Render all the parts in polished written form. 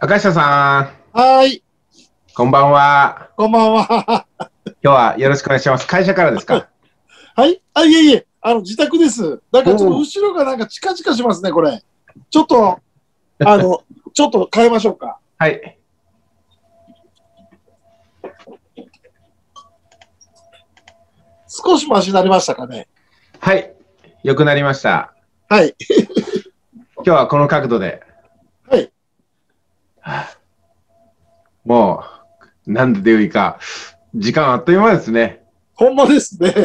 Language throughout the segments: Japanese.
赤下さはい、 ん、こんばんは。 こんばんは。 今日はよろしくお願いします。会社からですか？ はい、いえいえ、自宅です。だからちょっとおお、 後ろがなんかチカチカしますね、これ。ちょっと、ちょっと変えましょうか。 はい。 少しマシになりましたかね。 はい。良くなりました。 はい。 今日はこの角度で。 はい。 もう、なんででよいか。時間あっという間ですね。 ほんまですね。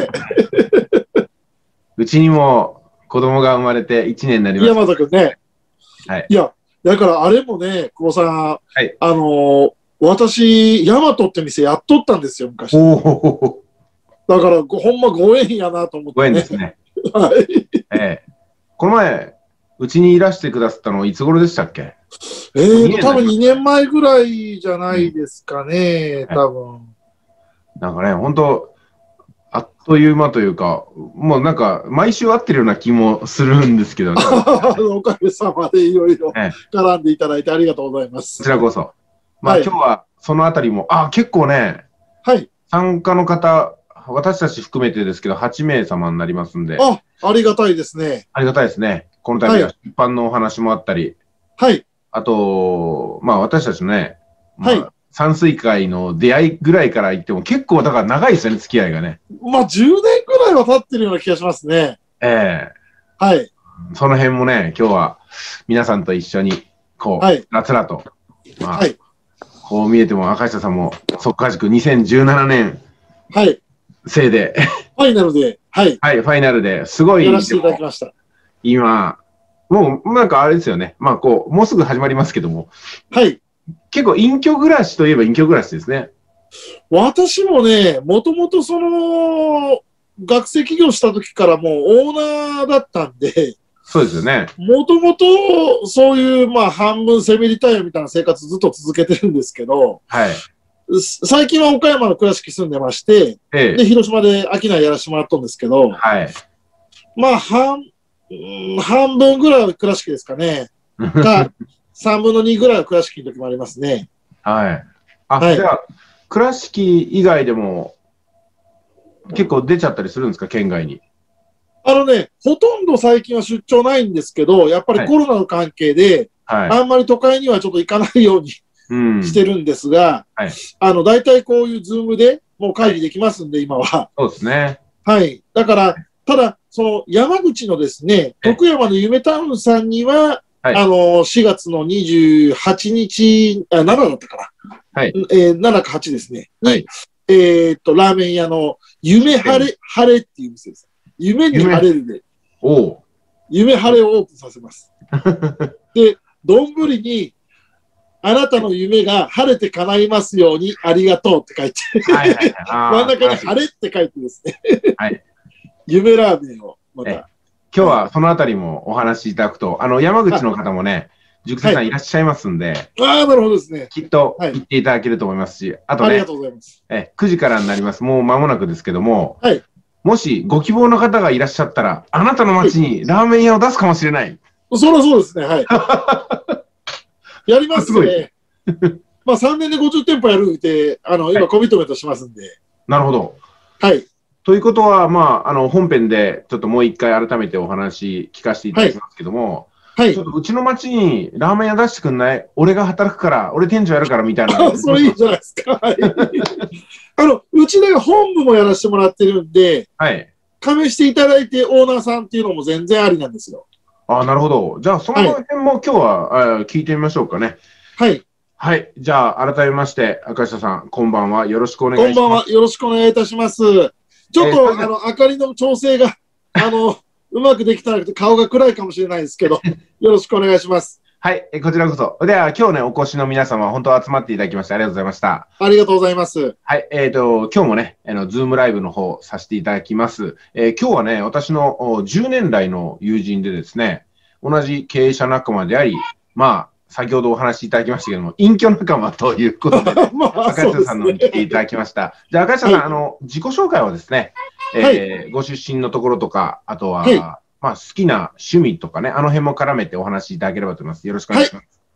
うちにも子供が生まれて1年になりました。 山田君ね。 はい。 いや、だからあれもね、久保さん、 はい。 私、ヤマトって店やっとったんですよ、昔。 おお、 だから、ほんまご縁やなと思っごてね。 縁ですね。 はい。 この前、うちにいらしてくださったのいつ頃でしたっけ？ 多分2年前ぐらいじゃないですかね、 はい、 多分。 なんかね、本当あっという間というか、もうなんか、毎週会ってるような気もするんですけどね。 おかげさまでいろいろええ、 絡んでいただいてありがとうございまこす。 ちらこそ。まあ、 はい。 今日はそのあたりも、結構ね、 はい。 参加の方、私たち含めてですけど、8名様になりますんで、 ありがたいですね。 ありがたいですね。この度は出版のお話もあったり、 はい。 あと、まあ私たちのね、 はい。 山水会の出会いぐらいから言っても結構だから長いですよね、付き合いがね。 まあ、10年ぐらいは経ってるような気がしますね。 ええ、 はい。 その辺もね、今日は皆さんと一緒に、こはい。 う、つらつらと、まあ、 はい。 こう見えても赤下さんも、速稼塾2017年はい。 生で、 ファイナルで、はい。 はい、ファイナルですごい、 やらせていただきました。 今、もうなんかあれですよね。まあこう、もうすぐ始まりますけども、 はい。 結構隠居暮らしといえば隠居暮らしですね。 私もね、もともと学生起業した時からもうオーナーだったんで、 そうですよね。 もともとそういう、まあ、半分セミリタイアみたいな生活ずっと続けてるんですけど、 はい。 最近は岡山の倉敷住んでまして、で、広島で商いやらせてもらったんですけど、 はい。 まあ、半分ぐらいは倉敷ですかね。か、3分の2ぐらいは倉敷の時もありますね。 はい。 はい。 じゃあ、倉敷以外でも結構出ちゃったりするんですか、県外に。 ほとんど最近は出張ないんですけど、やっぱりコロナの関係で、 はい。 あんまり都会にはちょっと行かないようにしてるんですが、 はい。 大体こういうズームでもう会議できますんで、今は。 そうですね。 はい。だから、ただ、その山口のですね、徳山の夢タウンさんには、 はい。 4月の28日、7だったかな。 はい。 7か8ですね。に、 はい。 ラーメン屋の夢晴れっていう店です。夢に晴れるで、夢晴れをオープンさせます。で、丼に、あなたの夢が晴れて叶いますようにありがとうって書いて、真ん中に晴れって書いてですね、はい、夢ラーメンをまた。 今日はそのあたりもお話しいただくと、山口の方もね、塾生さんいらっしゃいますんで、 なるほどですね。 きっと行っていただけると思いますし、あとね、 ありがとうございます。 9時からになります。もう間もなくですけども、 はい。 もしご希望の方がいらっしゃったら、あなたの町にラーメン屋を出すかもしれない。 そりゃそうですね、はい。やりますね。まあ3年で50店舗やるって、今コミットメントしますんで。 なるほど。 はい。 ということは、まあ、本編でちょっともう一回改めてお話聞かせていただきますけども、はい、ちょっとうちの町にラーメン屋出してくんない？俺が働くから、俺店長やるからみたいな。 それいいじゃないですか。はい、うちで本部もやらせてもらってるんで、はい。加盟していただいてオーナーさんっていうのも全然ありなんですよ。 なるほど。じゃあ、その辺も今日は、聞いてみましょうかね。 はい。 はい。じゃあ、改めまして、赤下さん、こんばんは。よろしくお願いします。 こんばんは。よろしくお願いいたします。ちょっと、明かりの調整が、うまくできたら顔が暗いかもしれないですけど、よろしくお願いします。 はい。こちらこそ。では、今日ね、お越しの皆様、本当集まっていただきまして、ありがとうございました。 ありがとうございます。 はい。今日もね、ズームライブの方させていただきます。今日はね、私の10年来の友人でですね、同じ経営者仲間であり、まあ、先ほどお話しいただきましたけども、隠居仲間ということで、ね、赤下さんのに来ていただきました。じゃあ、赤下さん、はい、自己紹介はですね、ご出身のところとか、あとは、まあ、好きな趣味とかね、あの辺も絡めてお話しいただければと思います。よろしくお願いします。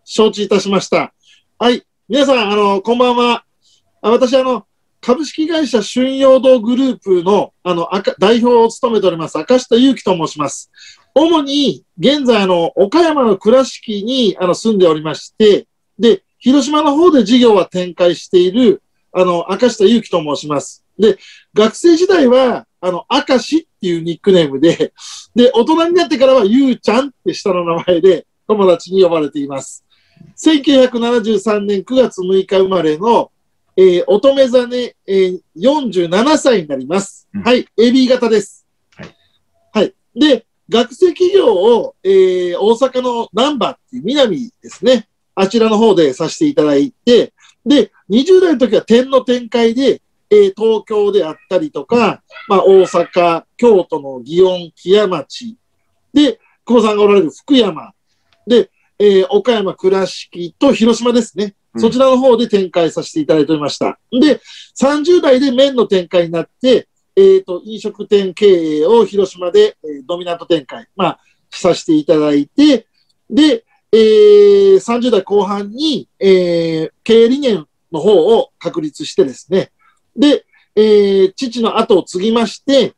承知いたしました。はい。皆さん、こんばんは。私、株式会社春陽堂グループの、代表を務めております、赤下祐樹と申します。主に、現在、岡山の倉敷に、住んでおりまして、で、広島の方で事業は展開している、赤下祐樹と申します。で、学生時代は、明石っていうニックネームで、で、大人になってからはゆうちゃんって下の名前で友達に呼ばれています。1973年9月6日生まれの、乙女座ね、47歳になります。はい、AB 型です。はい。はい。で、学生企業を、大阪の難波っていう南ですね。あちらの方でさせていただいて、で、20代の時は点の展開で、東京であったりとか、まあ、大阪、京都の祇園、木屋町、で、久保さんがおられる福山、で、岡山、倉敷と広島ですね。そちらの方で展開させていただいておりました。で、30代で麺の展開になって、飲食店経営を広島で、ドミナント展開、まあ、させていただいて、で、30代後半に、経営理念の方を確立してですね、で、父の後を継ぎまして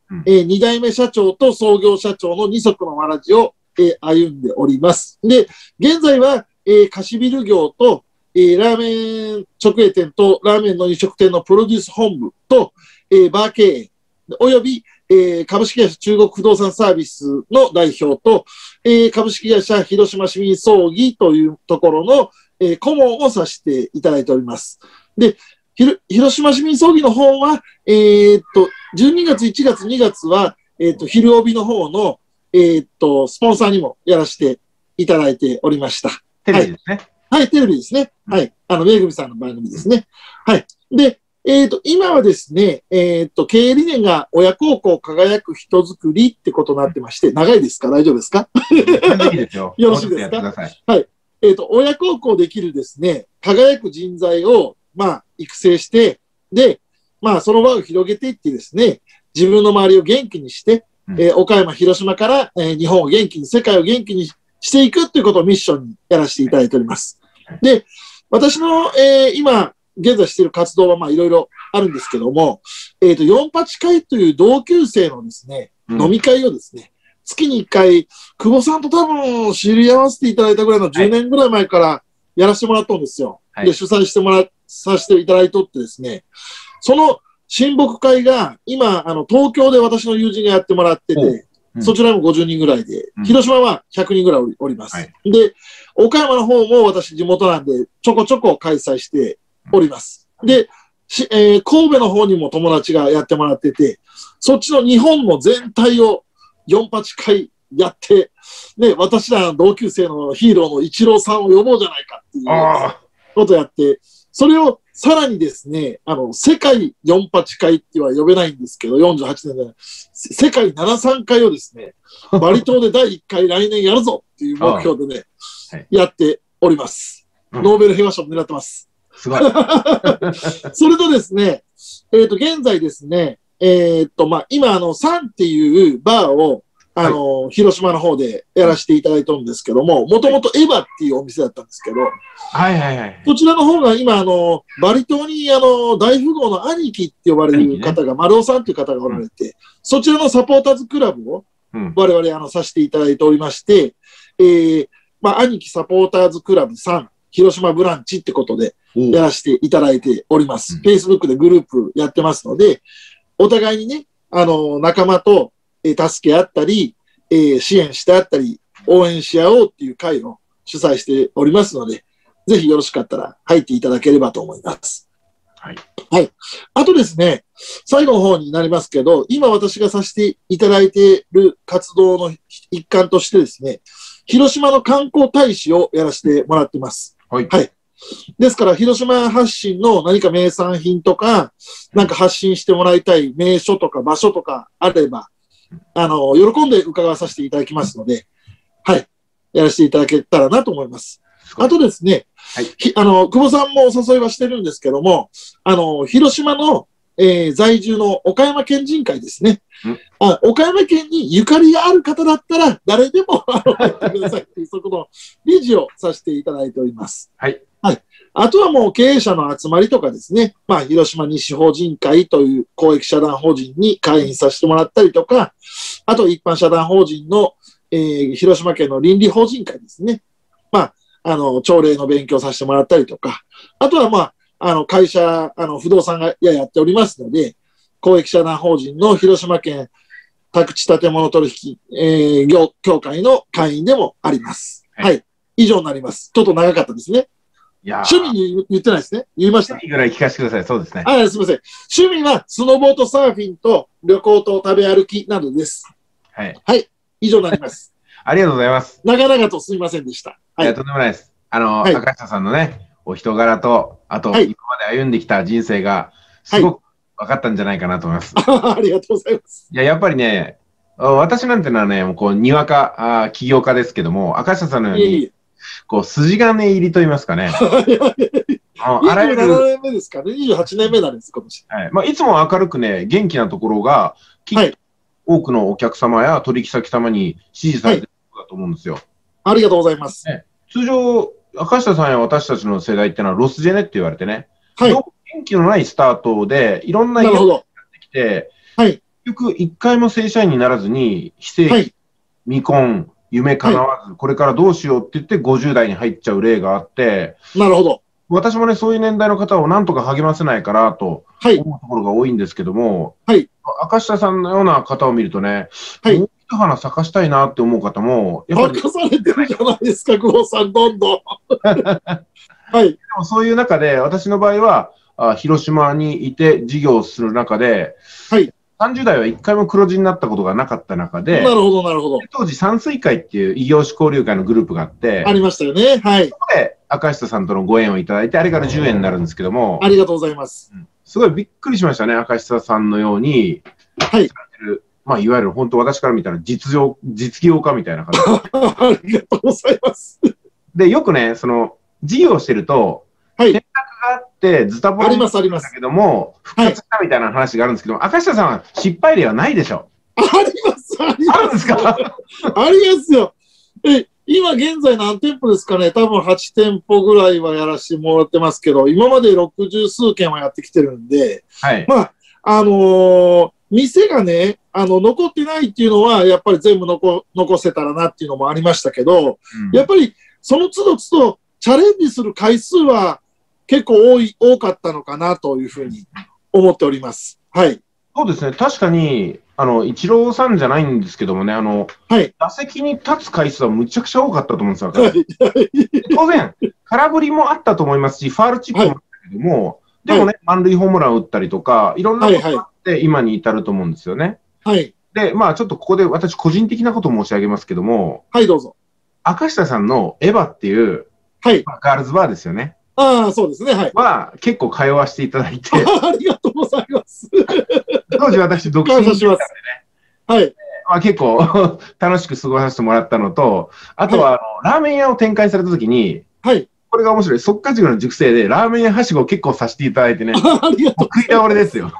、2代目社長と創業社長の二足のわらじを、歩んでおります。で、現在は、貸しビル業と、ラーメン直営店とラーメンの飲食店のプロデュース本部と、バー経営、および、株式会社中国不動産サービスの代表と、株式会社広島市民葬儀というところの、顧問をさせていただいております。で、広島市民葬儀の方は、12月、1月、2月は、昼帯の方の、スポンサーにもやらせていただいておりました。 テレビですね。 はい、テレビですね。はい。めぐみさんの番組ですね。はい。で、今はですね、経営理念が親孝行輝く人づくりってことになってまして、長いですか？大丈夫ですか？よろしいですか？はい。親孝行できるですね、輝く人材を、まあ、育成して、で、まあ、その輪を広げていってですね、自分の周りを元気にして、岡山、広島から、日本を元気に、世界を元気にしていくということをミッションにやらせていただいております。で、私の、今、現在している活動は、まあ、いろいろあるんですけども、48会という同級生のですね、飲み会をですね、月に1回、久保さんと多分知り合わせていただいたぐらいの10年ぐらい前からやらせてもらったんですよ。で、主催してさせていただいとってですね、その親睦会が今、東京で私の友人がやってもらってて、そちらも50人ぐらいで、広島は100人ぐらいおります。で、岡山の方も私地元なんで、ちょこちょこ開催しております。で、神戸の方にも友達がやってもらってて、そっちの日本の全体を48回やって、ね、私らの同級生のヒーローのイチローさんを呼ぼうじゃないかっていうことをやって、それをさらにですね、世界48回っては呼べないんですけど、48年で、世界73回をですね、バリ島で第1回来年やるぞっていう目標でね、やっております。ノーベル平和賞を狙ってます。 すごい。 それとですね、現在ですね、まあ、今、サンっていうバーを、広島の方でやらせていただいたんですけども、もともとエヴァっていうお店だったんですけど、そちらの方が今、バリ島に、大富豪の兄貴って呼ばれる方が、丸尾さんという方がおられて、そちらのサポーターズクラブを我々、させていただいておりまして、まあ、兄貴サポーターズクラブ3、広島ブランチってことでやらせていただいております。Facebook でグループやってますので、お互いにね、仲間と、助け合ったり、支援してあったり、応援し合おうっていう会を主催しておりますので、ぜひよろしかったら入っていただければと思います。はい。はい。あとですね、最後の方になりますけど、今私がさせていただいている活動の一環としてですね、広島の観光大使をやらせてもらってます。はい。はい。ですから、広島発信の何か名産品とか、なんか発信してもらいたい名所とか場所とかあれば、喜んで伺わさせていただきますので、はい。やらせていただけたらなと思います。あとですね、はい、久保さんもお誘いはしてるんですけども、広島の、在住の岡山県人会ですね。岡山県にゆかりがある方だったら、誰でも入ってくださいっていう、そここの理事をさせていただいております。 はい。 はい。あとはもう経営者の集まりとかですね、まあ、広島西法人会という公益社団法人に会員させてもらったりとか、あと一般社団法人の、広島県の倫理法人会ですね。まあ、朝礼の勉強させてもらったりとか、あとはまあ、会社、不動産がやっておりますので、公益社団法人の広島県宅地建物取引、協会の会員でもあります。はい。以上になります。ちょっと長かったですね。 いや趣味に言ってないですね。言いました。 趣味ぐらい聞かせてください。そうですね。 すみません。趣味はスノボーとサーフィンと旅行と食べ歩きなどです。 はい。 はい。以上になります。 ありがとうございます。 長々とすみませんでした。 はい。とんでもないです。赤下さんのね、お人柄と、あと、今まで歩んできた人生が、すごく分かったんじゃないかなと思います。 ありがとうございます。 いや、やっぱりね、私なんてのはね、もうこう、にわか、起業家ですけども、赤下さんのように、こう、筋金入りと言いますかね。 27年目ですかね。28年目なんです、今年。 はい。まあ、いつも明るくね、元気なところが、多くのお客様や取引先様に支持されていることだと思うんですよ。 ありがとうございます。 通常、赤下さんや私たちの世代っていうのはロスジェネって言われてね、元気のないスタートで、いろんな意見がやってきて、結局、一回も正社員にならずに、非正規、未婚、夢叶わず、これからどうしようって言って50代に入っちゃう例があって、 なるほど。 私もね、そういう年代の方をなんとか励ませないかなと思うところが多いんですけども、赤下さんのような方を見るとね、もう一花咲かしたいなって思う方も、 やっぱり。咲かされてるじゃないですか、久保さん、どんどん。 でもそういう中で、私の場合は、広島にいて事業をする中で、30代は一回も黒字になったことがなかった中で、 なるほど、なるほど。 当時、山水会っていう異業種交流会のグループがあって、 ありましたよね。はい。 そこで赤下さんとのご縁をいただいて、あれから10円になるんですけども、 ありがとうございます。 すごいびっくりしましたね、赤下さんのように、まあ、いわゆる本当、私から見たら実業家みたいな感じ。 ありがとうございます。 で、よくね、事業してると、選択があって、ズタボロになるんだけども、復活したみたいな話があるんですけど、赤下さんは失敗例はないでしょ。 あります、あります。 あるんですか？ ありますよ。今現在何店舗ですかね？多分8店舗ぐらいはやらせてもらってますけど、今まで60数件はやってきてるんで、まあ、店がね、残ってないっていうのは、やっぱり全部残せたらなっていうのもありましたけど、やっぱりその都度都度チャレンジする回数は結構多かったのかなというふうに思っております。はい。 そうですね。確かに、イチローさんじゃないんですけどもね、打席に立つ回数はむちゃくちゃ多かったと思うんですよ。当然、空振りもあったと思いますし、ファールチップもあったけども、でもね、満塁ホームランを打ったりとか、いろんなことがあって今に至ると思うんですよね。で、まあちょっとここで私個人的なことを申し上げますけども、 どうぞ。 赤下さんのエヴァっていう、ガールズバーですよね。 そうですね。 結構通わせていただいて。 ありがとうございます。 当時私独身だったんでね。結構楽しく過ごさせてもらったのと、あとは、ラーメン屋を展開されたときに、これが面白い。速稼塾の塾生で、ラーメン屋はしごを結構させていただいてね。食い倒れですよ。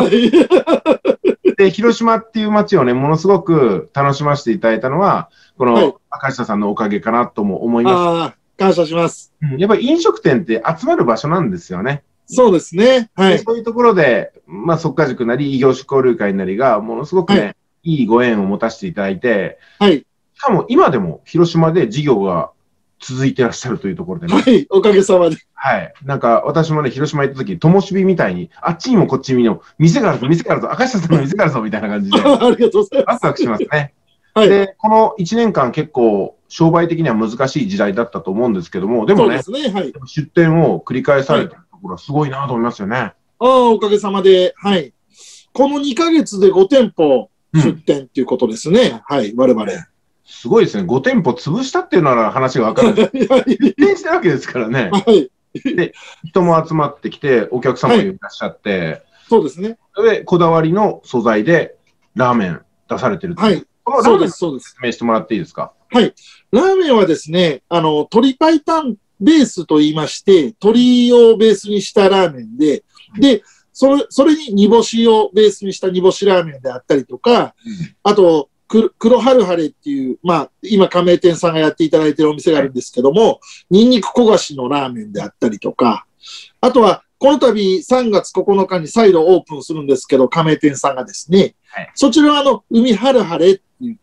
で、広島っていう街をね、ものすごく楽しませていただいたのは、この赤下さんのおかげかなとも思います。 感謝します。 やっぱり飲食店って集まる場所なんですよね。 そうですね。 そういうところで、まあ、速稼塾なり、異業種交流会なりが、ものすごくね、いいご縁を持たせていただいて、しかも今でも広島で事業が続いてらっしゃるというところでね。 おかげさまで。 なんか私もね、広島行った時、灯火みたいに、あっちにもこっちにも、店があるぞ、店があるぞ、赤下さんの店があるぞ、みたいな感じで。 ありがとうございます。 ワクワクしますね。で、この1年間結構、商売的には難しい時代だったと思うんですけども、でもね、出店を繰り返されたところはすごいなと思いますよね。 おかげさまで、この2ヶ月で5店舗出店っていうことですね。我々。 すごいですね。5店舗潰したっていうなら話がわかる。出店してるわけですからね。で、人も集まってきて、お客様もいらっしゃって、 そうですね。 で、こだわりの素材でラーメン出されてる。このラーメン説明してもらっていいですか？ ラーメンはですね、鶏白湯ベースと言いまして、鶏をベースにしたラーメンで、それに煮干しをベースにした煮干しラーメンであったりとか、あと、 黒はるはれっていう、まあ、今、加盟店さんがやっていただいているお店があるんですけども、ニンニク焦がしのラーメンであったりとか、あとは、この度3月9日に再度オープンするんですけど、加盟店さんがですね、はい、そちらは海はるはれって言って、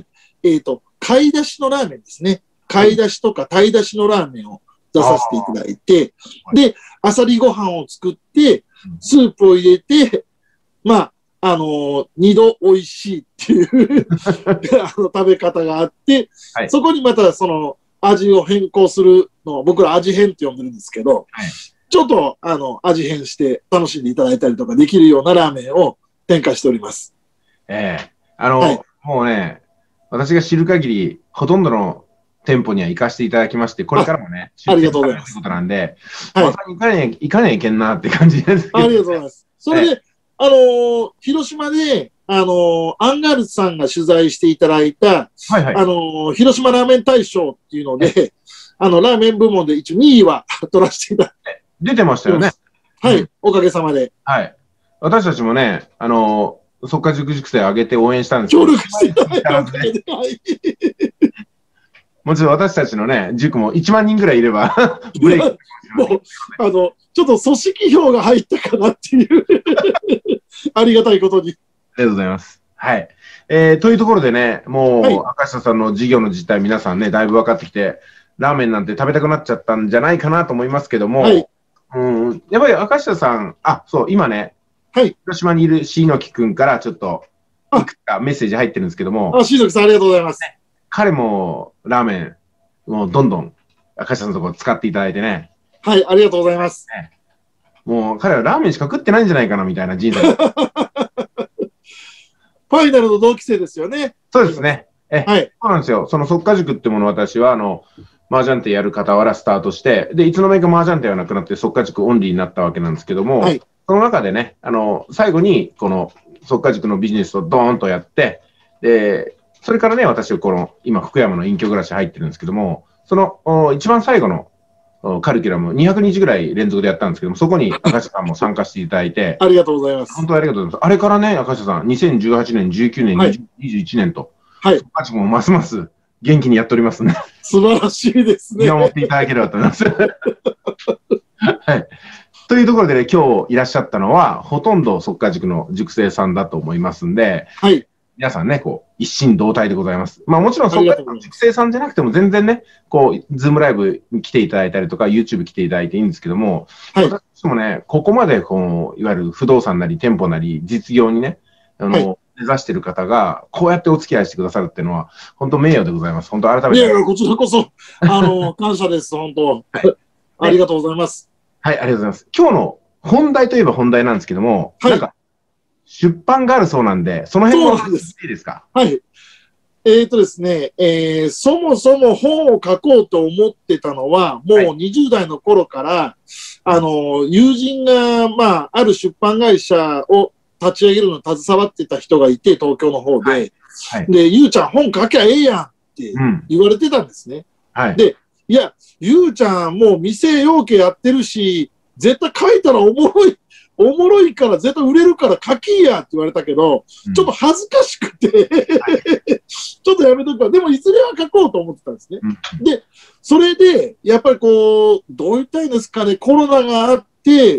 貝出しのラーメンですね。貝出しとか鯛出しのラーメンを出させていただいて、で、あさりご飯を作って、スープを入れて、まあ、二度美味しいっていう食べ方があって、はい、そこにまたその味を変更するのを僕ら味変って呼んでるんですけど、はい、ちょっと味変して楽しんでいただいたりとかできるようなラーメンを展開しております。 はい、もうね、私が知る限り、ほとんどの店舗には行かせていただきまして、これからもね、 ありがとうございます。 ということなんで、はい、また行かねえけんなって感じですけど。 ありがとうございます。それで、広島で、アンガールズさんが取材していただいた、はいはい、広島ラーメン大賞っていうので、ラーメン部門で一応2位は取らせていただいて。 出てましたよね。 はい、おかげさまで。 はい。私たちもね、そっか塾生上げて応援したんですけど。 協力していただいたおかげで。 もちろん私たちのね、塾も1万人ぐらいいれば、ブレイク。 もう、ちょっと組織票が入ったかなっていうありがたいことに。 ありがとうございます。はい。というところでね、もう、はい、赤下さんの事業の実態、皆さんね、だいぶ分かってきて、ラーメンなんて食べたくなっちゃったんじゃないかなと思いますけども、はい、やっぱり赤下さん、そう、今ね、はい、広島にいる椎木くんからちょっと、いくつかメッセージ入ってるんですけども、 椎木さんありがとうございます。 彼もラーメン、もうどんどん赤下さんのところ使っていただいてね。 はい、ありがとうございます。 もう彼はラーメンしか食ってないんじゃないかなみたいな人生。ファイナルの同期生ですよね。 そうですね。 はい。 そうなんですよ。その即家塾ってものを私は、麻雀店やる傍らスタートして、で、いつの間にか麻雀店はなくなって即家塾オンリーになったわけなんですけども、はい、その中でね、最後に、この即家塾のビジネスをドーンとやって、で、それからね、私は今、福山の隠居暮らし入ってるんですけども、その、一番最後のカリキュラム、200日ぐらい連続でやったんですけども、そこに赤下さんも参加していただいて、 ありがとうございます。 本当にありがとうございます。あれからね、赤下さん、2018年、19年、はい、21年と、はい。赤下もますます元気にやっておりますね。 素晴らしいですね。 見守っていただければと思います。はい。というところでね、今日いらっしゃったのは、ほとんど即家塾の塾生さんだと思いますんで、はい。皆さんね、一心同体でございます。まあもちろん、即家塾の塾生さんじゃなくても全然ね、ズームライブに来ていただいたりとか、YouTube 来ていただいていいんですけども、はい。私もね、ここまで、いわゆる不動産なり店舗なり、実業にね、はい、目指している方が、こうやってお付き合いしてくださるっていうのは、本当名誉でございます。本当改めて。 いや、こちらこそ、感謝です、本当。はい、ありがとうございます。 はい、ありがとうございます。今日の本題といえば本題なんですけども、はい、なんか、出版があるそうなんで、その辺もいいですか？ はい。ですね、そもそも本を書こうと思ってたのは、もう20代の頃から、友人が、まあ、ある出版会社を立ち上げるのに携わってた人がいて、東京の方で。はいはい、で、ゆうちゃん本書きゃええやんって言われてたんですね。はい、で、いや、ゆうちゃんもう店養鶏やってるし、絶対書いたらおもろいから絶対売れるから書きやって言われたけど、ちょっと恥ずかしくてちょっとやめとくわ。でもいずれは書こうと思ってたんですね。で、それで、やっぱりどう言ったらいいんですかね、コロナがあって、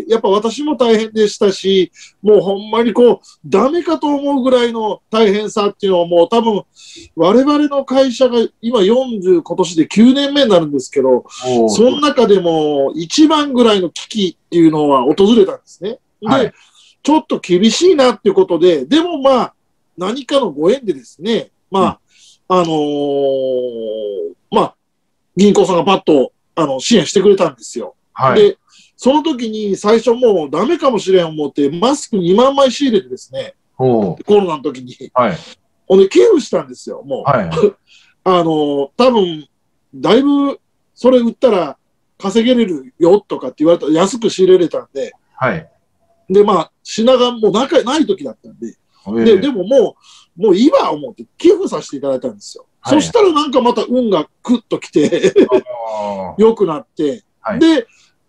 やっぱ私も大変でしたし、もうほんまにダメかと思うぐらいの大変さっていうのはもう多分、我々の会社が今今年で9年目になるんですけど、その中でも一番ぐらいの危機っていうのは訪れたんですね。で、はい、ちょっと厳しいなっていうことで、でもまあ、何かのご縁でですね、まあ、まあ、銀行さんがパッと、支援してくれたんですよ。はい、で、その時に最初もうダメかもしれん思って、マスク2万枚仕入れてですね、コロナの時に。はい。ほんで、寄付したんですよ、もう。はい、多分、だいぶ、それ売ったら稼げれるよとかって言われたら安く仕入れれたんで、はい。で、まあ、品がもうない時だったんで、でももういいわ思って寄付させていただいたんですよ。はい、そしたらなんかまた運がクッと来て良くなって、はい、で、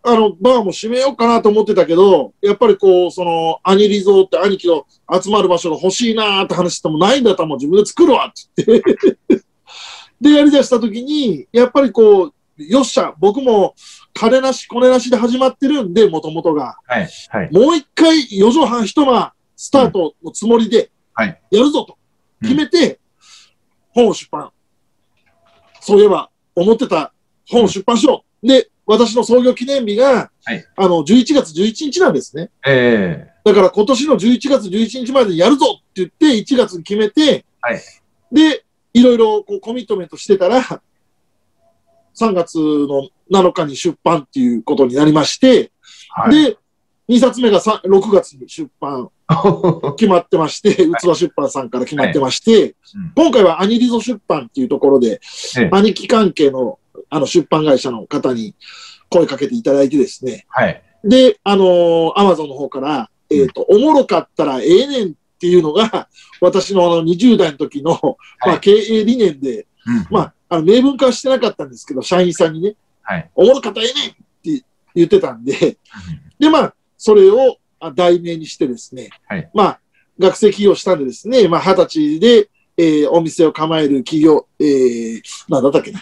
バーも閉めようかなと思ってたけど、やっぱりこう、その、アニリゾーって兄貴の集まる場所が欲しいなーって話してもないんだったらもう自分で作るわって言って。で、やり出した時に、やっぱりこう、よっしゃ、僕も金なし、コネなしで始まってるんで、もともとが。 はいはい、 もう一回、4畳半一間スタートのつもりで、やるぞと決めて、本を出版。そういえば、思ってた本を出版しよう。で、私の創業記念日が、11月11日なんですね。だから今年の11月11日までやるぞって言って、1月に決めて、で、いろいろこうコミットメントしてたら、3月の7日に出版っていうことになりまして、で、2冊目が6月に出版決まってまして、器出版さんから決まってまして、今回はアニリゾ出版っていうところで、兄貴関係の出版会社の方に声かけていただいてですね、で、アマゾンの方から、おもろかったらええねんっていうのが、私の20代の時の、経営理念で、明文化はしてなかったんですけど、社員さんにね、おもろかったらええねんって言ってたんで、で、それを題名にしてですね、学生起業したんでですね、20歳で、お店を構える企業、なんだったっけな。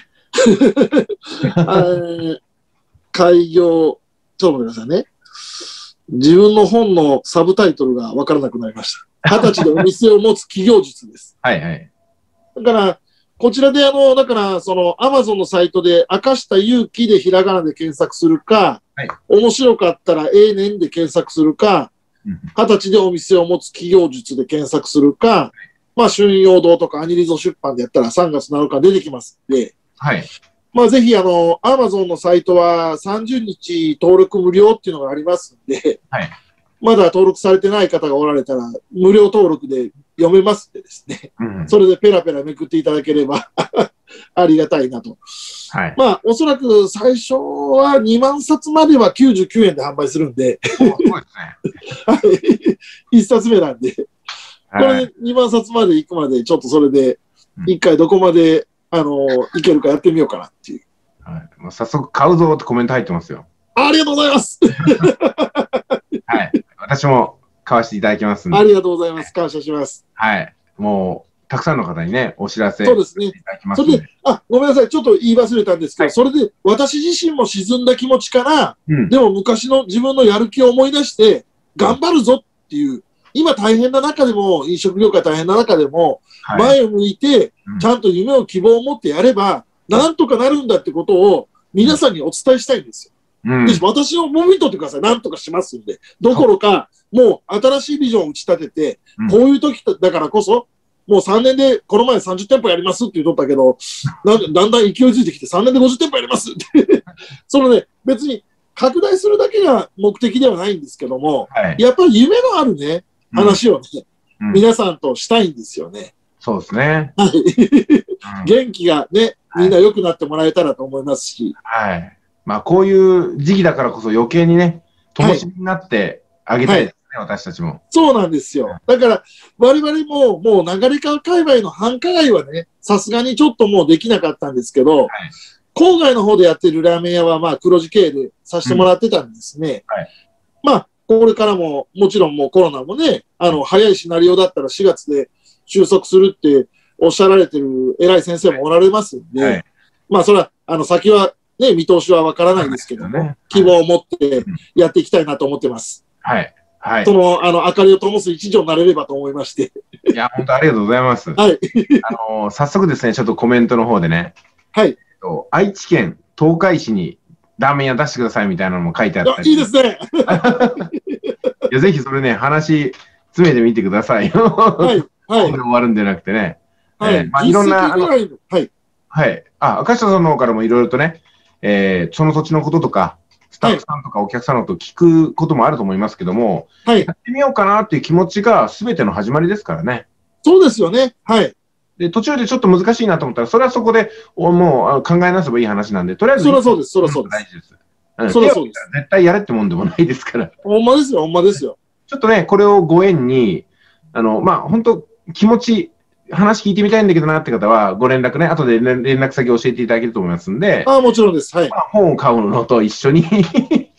開業、ちょっと待ってくださいね。自分の本のサブタイトルがわからなくなりました。20歳でお店を持つ企業術です。だから、こちらでだから、その、アマゾンのサイトで、明下勇気でひらがなで検索するか、面白かったらええねんで検索するか、20歳でお店を持つ企業術で検索するか、春陽堂とかアニリゾ出版でやったら3月7日出てきますんで、ぜひアマゾンのサイトは30日登録無料っていうのがありますんで、まだ登録されてない方がおられたら、無料登録で読めますんでですね、それでペラペラめくっていただければありがたいなと。おそらく最初は2万冊までは99円で販売するんで、1冊目なんで、これ2万冊まで行くまで、ちょっとそれで、1回どこまで、いけるかやってみようかなっていう。 早速買うぞってコメント入ってますよ。 ありがとうございます。 私も買わせていただきますんで。 ありがとうございます。感謝します。 もう、たくさんの方にね、お知らせそうですね。それで、ごめんなさい。ちょっと言い忘れたんですけど、それで私自身も沈んだ気持ちから、でも昔の自分のやる気を思い出して、頑張るぞっていう、今大変な中でも、飲食業界大変な中でも、前を向いて、ちゃんと夢を希望を持ってやれば、なんとかなるんだってことを皆さんにお伝えしたいんですよ。で私のもみとってください。なんとかしますんで。どころか、もう新しいビジョンを打ち立てて、こういう時だからこそ、もう3年でこの前30店舗やりますって言っとったけど、だんだん勢いづいてきて3年で50店舗やりますって。そのね、別に拡大するだけが目的ではないんですけども、やっぱり夢のあるね、話をね、皆さんとしたいんですよね。 そうですね。 元気がね、みんな良くなってもらえたらと思いますし。 こういう時期だからこそ余計にね、灯火になってあげたいですね、私たちも。 そうなんですよ。だから、我々も、もう流川界隈の繁華街はね、さすがにちょっともうできなかったんですけど、郊外の方でやってるラーメン屋は、黒字経営でさせてもらってたんですね。これからも、もちろんもうコロナもね、早いシナリオだったら4月で収束するっておっしゃられてる偉い先生もおられますんで、それは、先はね、見通しはわからないですけども、希望を持ってやっていきたいなと思ってます。その、明かりを灯す一助になれればと思いまして。 いや、本当ありがとうございます。早速ですね、ちょっとコメントの方でね、愛知県東海市にラーメン屋出してくださいみたいなのも書いてあったり。 いいですね。 いや、ぜひそれね、話、詰めてみてください。終わるんじゃなくてね。いろんな、明石さんの方からもいろいろとね、その土地のこととか、スタッフさんとかお客さんのこと聞くこともあると思いますけども、やってみようかなっていう気持ちが全ての始まりですからね。 そうですよね。 で、途中でちょっと難しいなと思ったら、それはそこでもう考えなせばいい話なんで、とりあえず、 そりゃそうです、そりゃそうです。 大事です。そりゃそうです。絶対やれってもんでもないですから。 ほんまですよ、ほんまですよ。 ちょっとね、これをご縁に、本当気持ち、話聞いてみたいんだけどなって方は、ご連絡ね、後で連絡先教えていただけると思いますんで、 もちろんです。 本を買うのと一緒に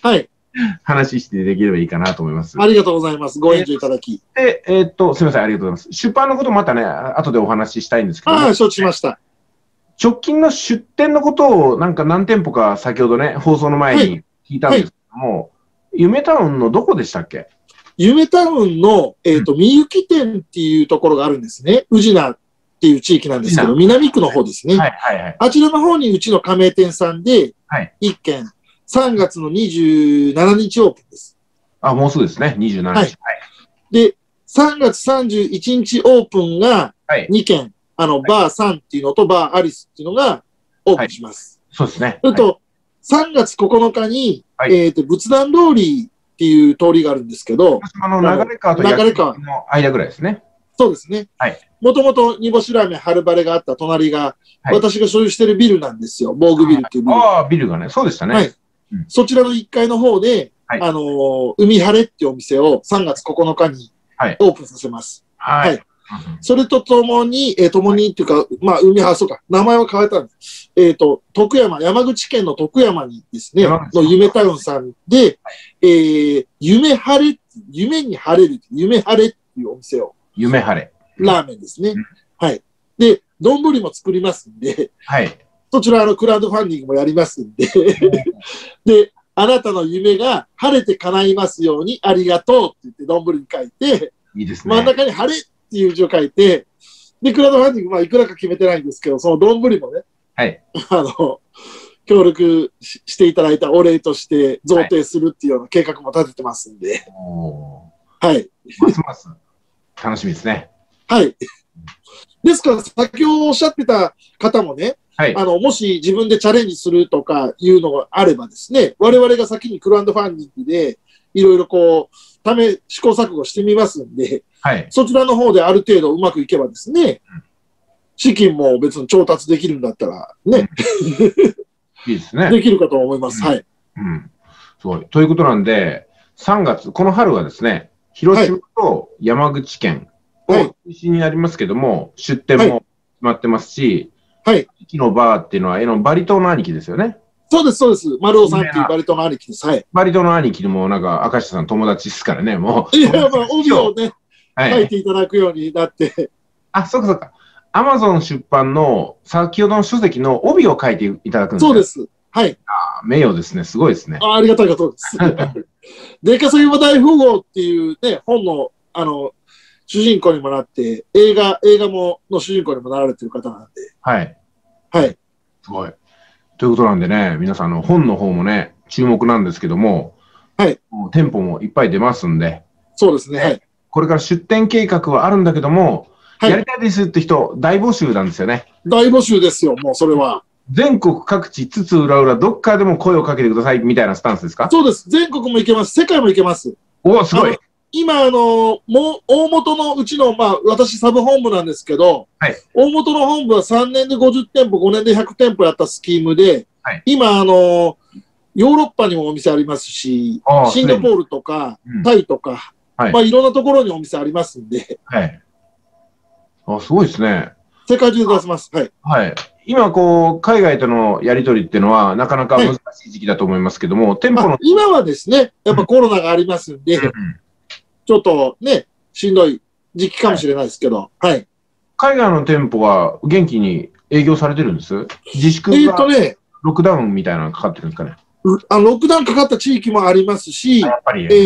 はい。 話してできればいいかなと思います。 ありがとうございます。ご援助いただき。 で、すみません、ありがとうございます。出版のことまたね、後でお話ししたいんですけど。 ああ、承知しました。 直近の出店のことをなんか何店舗か先ほどね、放送の前に聞いたんですけども、夢タウンのどこでしたっけ？ 夢タウンの、みゆき店っていうところがあるんですね。宇品っていう地域なんですけど、南区の方ですね。 はいはいはい。 あちらの方にうちの加盟店さんで、1軒、3月の27日オープンです。 あ、もうすぐですね、27日。はい。 で、3月31日オープンが2軒、バーサンっていうのとバーアリスっていうのがオープンします。 そうですね。 それと、3月9日に、仏壇通りっていう通りがあるんですけど、 流れ川と焼きの間ぐらいですね。 そうですね。もともと煮干しラーメン春晴れがあった隣が、私が所有しているビルなんですよ。防具ビルっていうビル。 ああ、ビルがね。そうでしたね。はい。 そちらの1階の方で、海晴れっていうお店を3月9日にオープンさせます。はい。それとともに、っていうか、まあ、そうか、名前は変えたんです。徳山、山口県の徳山にですね、の夢タウンさんで、夢晴れ、夢に晴れる、夢晴れっていうお店を。 夢晴れ。 ラーメンですね。はい。で、丼も作りますんで、 はい。 そちらクラウドファンディングもやりますんで、で、あなたの夢が晴れて叶いますようにありがとうって言って丼に書いて、 いいですね。 真ん中に晴れっていう字を書いて、で、クラウドファンディング、まあ、いくらか決めてないんですけど、その丼もね、 はい。 協力していただいたお礼として贈呈するっていうような計画も立ててますんで。はい。 ますます楽しみですね。 はい。ですから、先ほどおっしゃってた方もね、はい、もし自分でチャレンジするとかいうのがあればですね、我々が先にクラウドファンディングでいろいろ試行錯誤してみますんで、はい、そちらの方である程度うまくいけばですね、資金も別に調達できるんだったらね、 いいですね。 できるかと思います。はい。 すごい。ということなんで、3月、この春はですね、広島と山口県を中心になりますけども、出店も決まってますし、はい。駅のバーっていうのは、バリ島の兄貴ですよね。 そうです、そうです。丸尾さんっていうバリ島の兄貴です。はい。 バリ島の兄貴でも、なんか、明石さん友達ですからね、もう。 いや、まあ、帯をね、書いていただくようになって。 あ、そうかそうか。アマゾン出版の先ほどの書籍の帯を書いていただくんですか？ そうです。はい。 名誉ですね。すごいですね。 ありがたいことです。でかすぎ話題富豪っていうね、本の、主人公にもなって、映画の主人公にもなられてる方なんで。 はい。 はい。 すごい。ということなんでね、皆さん本の方もね、注目なんですけども、 はい。 店舗もいっぱい出ますんで。 そうですね。はい。 これから出店計画はあるんだけども、はい、やりたいですって人、大募集なんですよね。 大募集ですよ、もうそれは。 全国各地、津々浦々、どっかでも声をかけてくださいみたいなスタンスですか？ そうです。全国も行けます。世界も行けます。 お、すごい。 今、大元のうちの、まあ、私、サブ本部なんですけど、はい、大元の本部は3年で50店舗、5年で100店舗やったスキームで、はい、今、ヨーロッパにもお店ありますし、シンガポールとか、タイとか、はい、まあ、いろんなところにお店ありますんで。 はい。あ、すごいですね。 世界中で出せます。はい。 はい。今、海外とのやり取りっていうのは、なかなか難しい時期だと思いますけども、はい、店舗の。 今はですね、やっぱコロナがありますんで、ちょっとね、しんどい時期かもしれないですけど、はい。 海外の店舗は元気に営業されてるんです？自粛がロックダウンみたいなのかかってるんですかね？ ロックダウンかかった地域もありますし、 やっぱり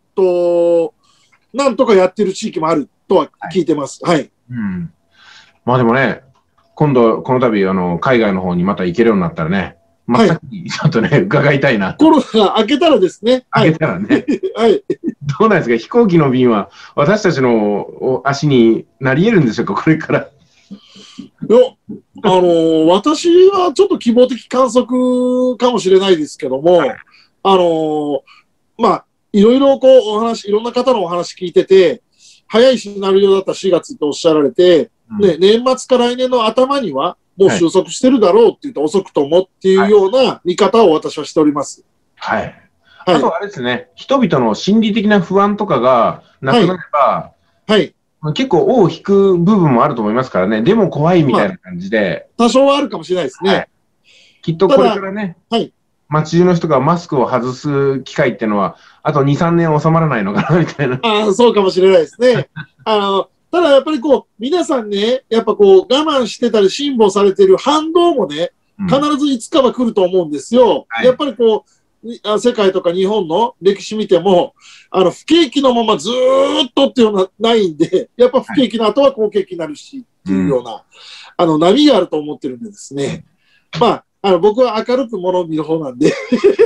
なんとかやってる地域もあるとは聞いてます。はい。 まあでもね、今度、この度、海外の方にまた行けるようになったらね、真っ先にちょっとね、伺いたいな。 コロナが明けたらですね。 明けたらね。 はい。 どうなんですか、飛行機の便は私たちの足になり得るんでしょうか、これから。 いや、私はちょっと希望的観測かもしれないですけども、まあ、いろいろいろんな方のお話聞いてて、早いシナリオだった4月とおっしゃられて、ね、年末か来年の頭にはもう収束してるだろうって言って遅くともっていうような見方を私はしております。 はい。あとあれですね、人々の心理的な不安とかがなくなれば、はい。結構尾を引く部分もあると思いますからね、でも怖いみたいな感じで。 多少はあるかもしれないですね。 きっとこれからね、 街中の人がマスクを外す機会っていうのは、あと2、3年収まらないのかな、みたいな。 そうかもしれないですね。ただやっぱり皆さんね、やっぱ我慢してたり辛抱されてる反動もね、必ずいつかは来ると思うんですよ。やっぱり世界とか日本の歴史見ても、不景気のままずーっとっていうのはないんで、やっぱ不景気の後は好景気になるし、っていうような、波があると思ってるんでですね。僕は明るくものを見る方なんで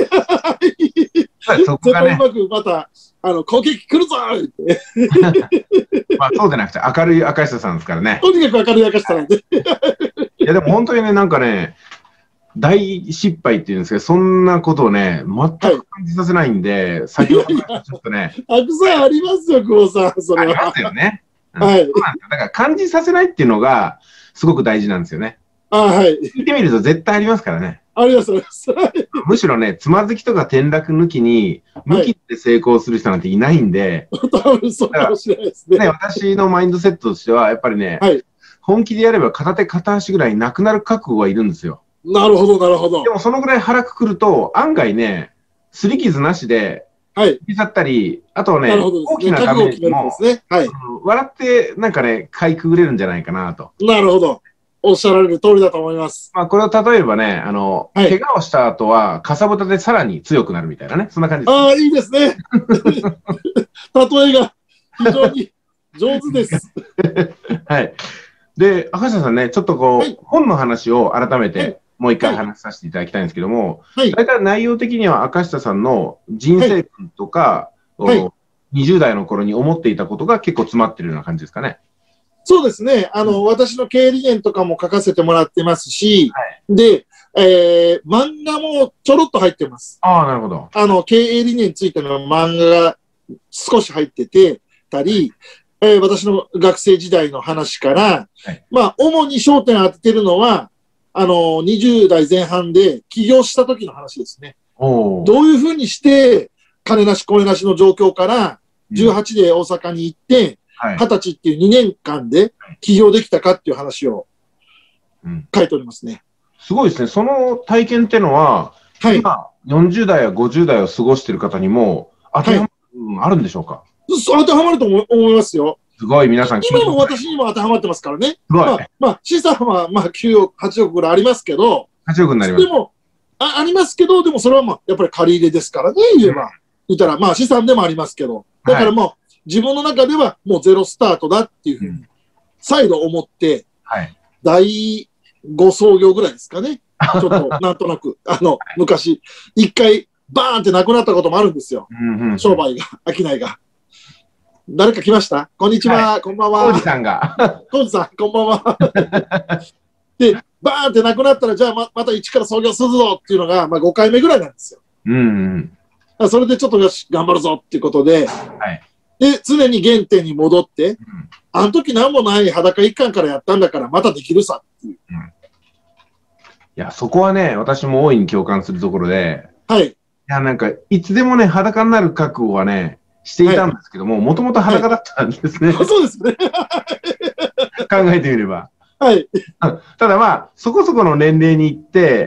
そこがね、 うまくまた、攻撃来るぞーって。 そうじゃなくて、明るい明下さんですからね。 とにかく明るい明下なんで。 いや、でも本当にね、なんかね、大失敗っていうんですけど、そんなことをね、全く感じさせないんで、先ほどちょっとね。 たくさんありますよ、久保さん、それは。 ありますよね。 はい。 だから感じさせないっていうのが、すごく大事なんですよね。 はい。 聞いてみると絶対ありますからね。 あります、あります。 むしろね、つまずきとか転落抜きに、抜きで成功する人なんていないんで、 多分そうかもしれないですね。 私のマインドセットとしては、やっぱりね、本気でやれば片手片足ぐらいなくなる覚悟はいるんですよ。 なるほど、なるほど。 でもそのぐらい腹くくると、案外ね、擦り傷なしで、引き去ったり、あとはね、大きなダメージも、笑ってなんかね、かいくぐれるんじゃないかなと。 なるほど。おっしゃられる通りだと思います。 これを例えばね、怪我をした後は、かさぶたでさらに強くなるみたいなね、そんな感じです。 いいですね。例えが非常に上手です。 はい。で、赤下さんね、ちょっと本の話を改めて、もう一回話させていただきたいんですけども、大体内容的には赤下さんの人生観とか、20代の頃に思っていたことが結構詰まってるような感じですかね。 そうですね。私の経営理念とかも書かせてもらってますし、で、漫画もちょろっと入ってます。 なるほど。 経営理念についての漫画が少し入ってたり、私の学生時代の話から、主に焦点を当ててるのは、20代前半で起業した時の話ですね。どういうふうにして、金なし、これなしの状況から、18で大阪に行って、20歳っていう2年間で起業できたかっていう話を書いておりますね。 すごいですね。その体験っていうのは、今、40代や50代を過ごしている方にも当てはまる部分あるんでしょうか？ 当てはまると思いますよ。 すごい、皆さん今の私にも当てはまってますからね。 すごい。 資産は9億、8億ぐらいありますけど、 8億になります。 でも、ありますけど、でもそれはやっぱり借り入れですからね、言えば。言ったら、資産でもありますけど。だからもう、自分の中ではもうゼロスタートだっていうふうに、再度思って、第5創業ぐらいですかね。ちょっと、なんとなく、昔、一回、バーンってなくなったこともあるんですよ。商売が、商いが。誰か来ました？こんにちは、こんばんは。 コウジさんが。 コウジさん、こんばんは。で、バーンってなくなったら、じゃあまた一から創業するぞっていうのが、5回目ぐらいなんですよ。それでちょっとよし、頑張るぞっていうことで、で、常に原点に戻って、あの時何もない裸一貫からやったんだから、またできるさっていう。 いや、そこはね、私も大いに共感するところで、いや、なんか、いつでもね、裸になる覚悟はね、していたんですけども、もともと裸だったんですね。 そうですね。 考えてみれば。 はい。 ただそこそこの年齢に行って、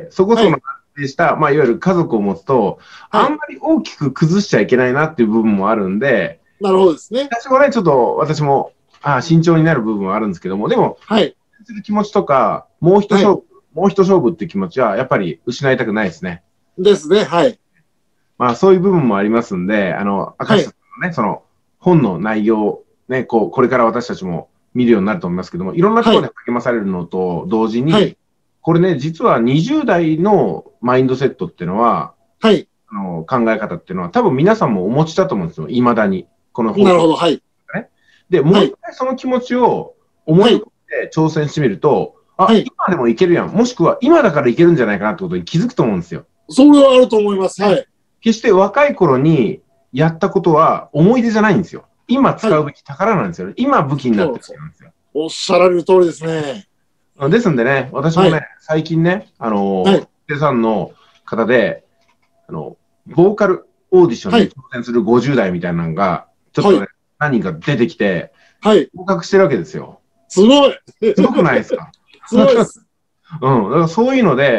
そこそこの安定した、いわゆる家族を持つと、あんまり大きく崩しちゃいけないなっていう部分もあるんで、 なるほどですね。 私もね、ちょっと私も慎重になる部分はあるんですけども、でも、する気持ちとか、もう一勝負っていう気持ちは、やっぱり失いたくないですね。 ですね、はい。 そういう部分もありますんで、赤下さんのね、その本の内容、ね、これから私たちも見るようになると思いますけども、いろんなところで励まされるのと同時に、これね、実は20代のマインドセットっていうのは、考え方っていうのは、多分皆さんもお持ちだと思うんですよ、未だに。この本。 なるほど、はい。 で、もう一回その気持ちを思い込んで挑戦してみると、今でもいけるやん。もしくは今だからいけるんじゃないかなってことに気づくと思うんですよ。 それはあると思います。はい。 決して若い頃にやったことは思い出じゃないんですよ。今使うべき宝なんですよね。今武器になってるんですよ。 おっしゃられる通りですね。 ですんでね、私もね、最近ね、生産の方で、ボーカルオーディションに挑戦する50代みたいなのが、ちょっとね、何人か出てきて、合格してるわけですよ。 すごい。 すごくないですか？ すごいです。 だからそういうので、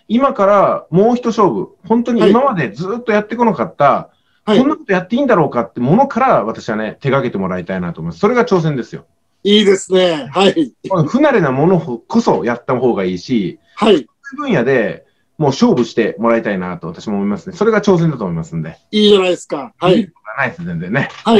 今からもう一勝負、本当に今までずっとやってこなかった、こんなことやっていいんだろうかってものから私はね、手掛けてもらいたいなと思います。それが挑戦ですよ。 いいですね。はい。 不慣れなものこそやった方がいいし、 はい。 分野でもう勝負してもらいたいなと私も思いますね。それが挑戦だと思いますんで。 いいじゃないですか。はい。 ないです、全然ね。 はい。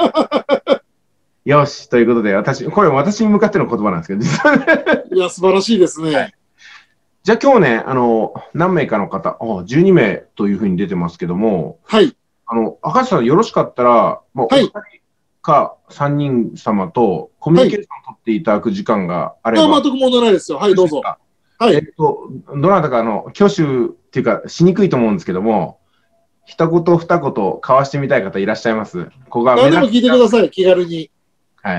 よし、ということで、これ私に向かっての言葉なんですけど、実はね。 いや、素晴らしいですね。はい、 じゃあ今日ね、何名かの方、12名というふうに出てますけども、 はい。 赤石さんよろしかったら、お二人か3人様とコミュニケーションを取っていただく時間があれば。 全く問題ないですよ。はい、どうぞ。はい。 どなたか挙手っていうか、しにくいと思うんですけども、一言二言交わしてみたい方いらっしゃいます？ここが何でも聞いてください、気軽に。 はい。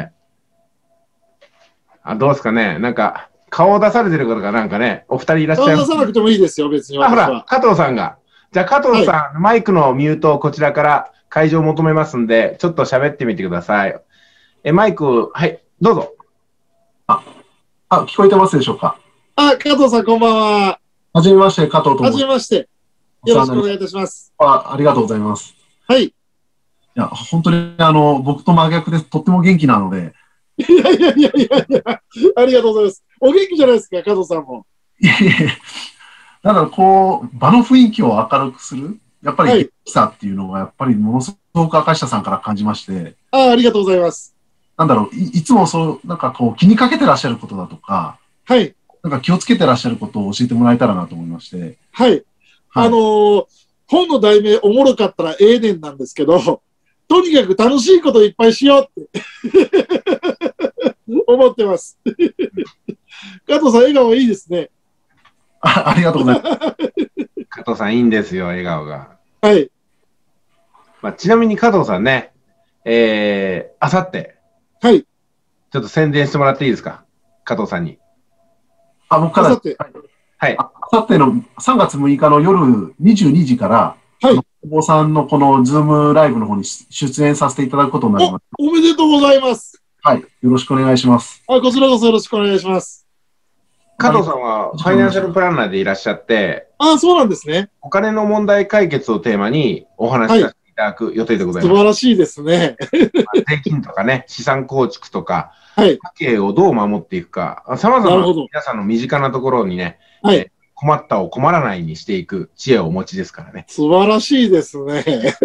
どうですかね、なんか、顔を出されてる方がなんかね、お二人いらっしゃいます、 顔出さなくてもいいですよ、別に。 ほら、加藤さんが。じゃあ、加藤さん、マイクのミュートをこちらから解除を求めますんで、ちょっと喋ってみてください。マイク、はい、どうぞ。 聞こえてますでしょうか。 加藤さん、こんばんは。 はじめまして、加藤と申します。 はじめまして。よろしくお願いいたします。 ありがとうございます。 はい。いや、本当に、僕と真逆でとっても元気なので。 いや、ありがとうございます。お元気じゃないですか、加藤さんも。 だから、場の雰囲気を明るくする、やっぱり元気さっていうのが、やっぱりものすごく赤下さんから感じまして。 ありがとうございます。 いつも気にかけてらっしゃることだとか、 はい。 気をつけてらっしゃることを教えてもらえたらなと思いまして。 はい。本の題名、おもろかったらええねんなんですけど、とにかく楽しいこといっぱいしようって思ってます。加藤さん、笑顔いいですね。 ありがとうございます。 加藤さん、いいんですよ、笑顔が。 はい。 ちなみに加藤さんね、あさって、 はい。 ちょっと宣伝してもらっていいですか、加藤さんに。 僕から。 はい。 あさっての3月6日の夜22時から、 はい。 お坊さんのこのズームライブの方に出演させていただくことになります。 おめでとうございます。 はい。よろしくお願いします。 こちらこそよろしくお願いします。 加藤さんはファイナンシャルプランナーでいらっしゃって、 そうなんですね。 お金の問題解決をテーマにお話しさせていただく予定でございます。 素晴らしいですね。 税金とかね、資産構築とか、 はい、 家計をどう守っていくか、様々な皆さんの身近なところにね、 はい、 困ったを困らないにしていく知恵をお持ちですからね。 素晴らしいですね。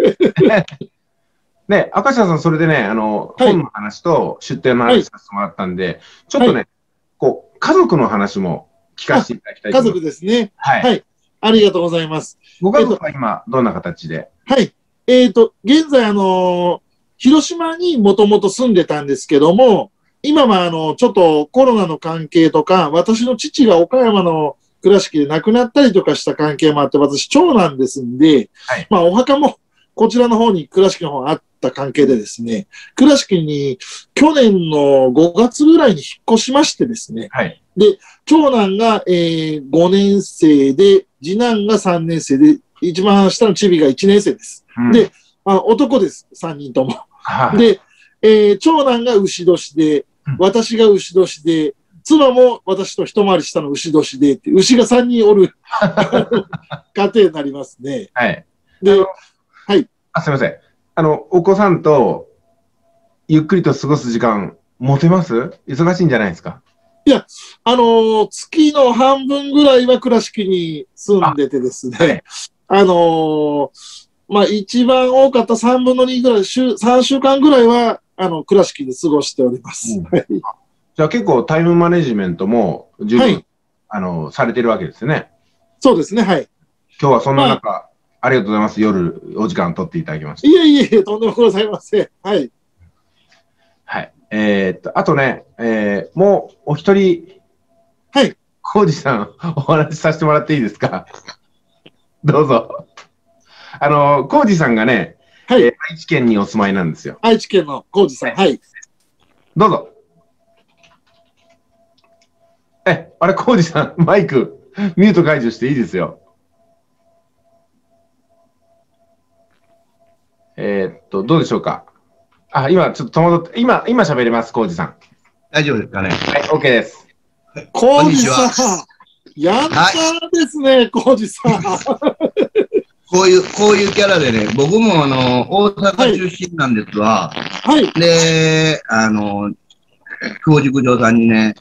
ね、明石さん、それでね、本の話と出典の話させてもらったんで、ちょっとね、家族の話も聞かせていただきたいと思います。 家族ですね。 はい。 ありがとうございます。 ご家族は今、どんな形で？ はい。現在、広島にもともと住んでたんですけども、今はちょっとコロナの関係とか、私の父が岡山の倉敷で亡くなったりとかした関係もあって、私、長男ですんで、はい、お墓もこちらの方に倉敷の方があった関係でですね、倉敷に去年の5月ぐらいに引っ越しましてですね、 はい、 で、長男が、5年生で、次男が3年生で、一番下のチビが1年生です。うん、で、男です、3人とも。で、長男が牛年で、私が牛年で、妻も私と一回り下の牛年で、牛が3人おる家庭になりますね。 はい。 で、はい。 すいません。お子さんとゆっくりと過ごす時間持てます？忙しいんじゃないですか？ いや、月の半分ぐらいは倉敷に住んでてですね、はい、一番多かった3分の2ぐらい、3週間ぐらいは、倉敷で過ごしております。うん、 じゃあ結構タイムマネジメントも十分、はい、されてるわけですね。 そうですね、はい。 今日はそんな中、ありがとうございます。夜お時間取っていただきました。 いえ、とんでもございません。はい。 はい。あとね、もうお一人、 はい。 浩二さん、お話しさせてもらっていいですか？どうぞ。浩二さんがね、 はい、 愛知県にお住まいなんですよ。 愛知県の浩二さん。はい。 どうぞ。あれ、浩二さん、マイク、ミュート解除していいですよ。どうでしょうか。今、ちょっと戸惑って、今喋れます、浩二さん。 大丈夫ですかね。 はい、OK です。 浩二さん。 やんちゃですね、浩二さん。 こういうキャラでね、僕も大阪出身なんですが、 はい。 で、久保塾長さんにね、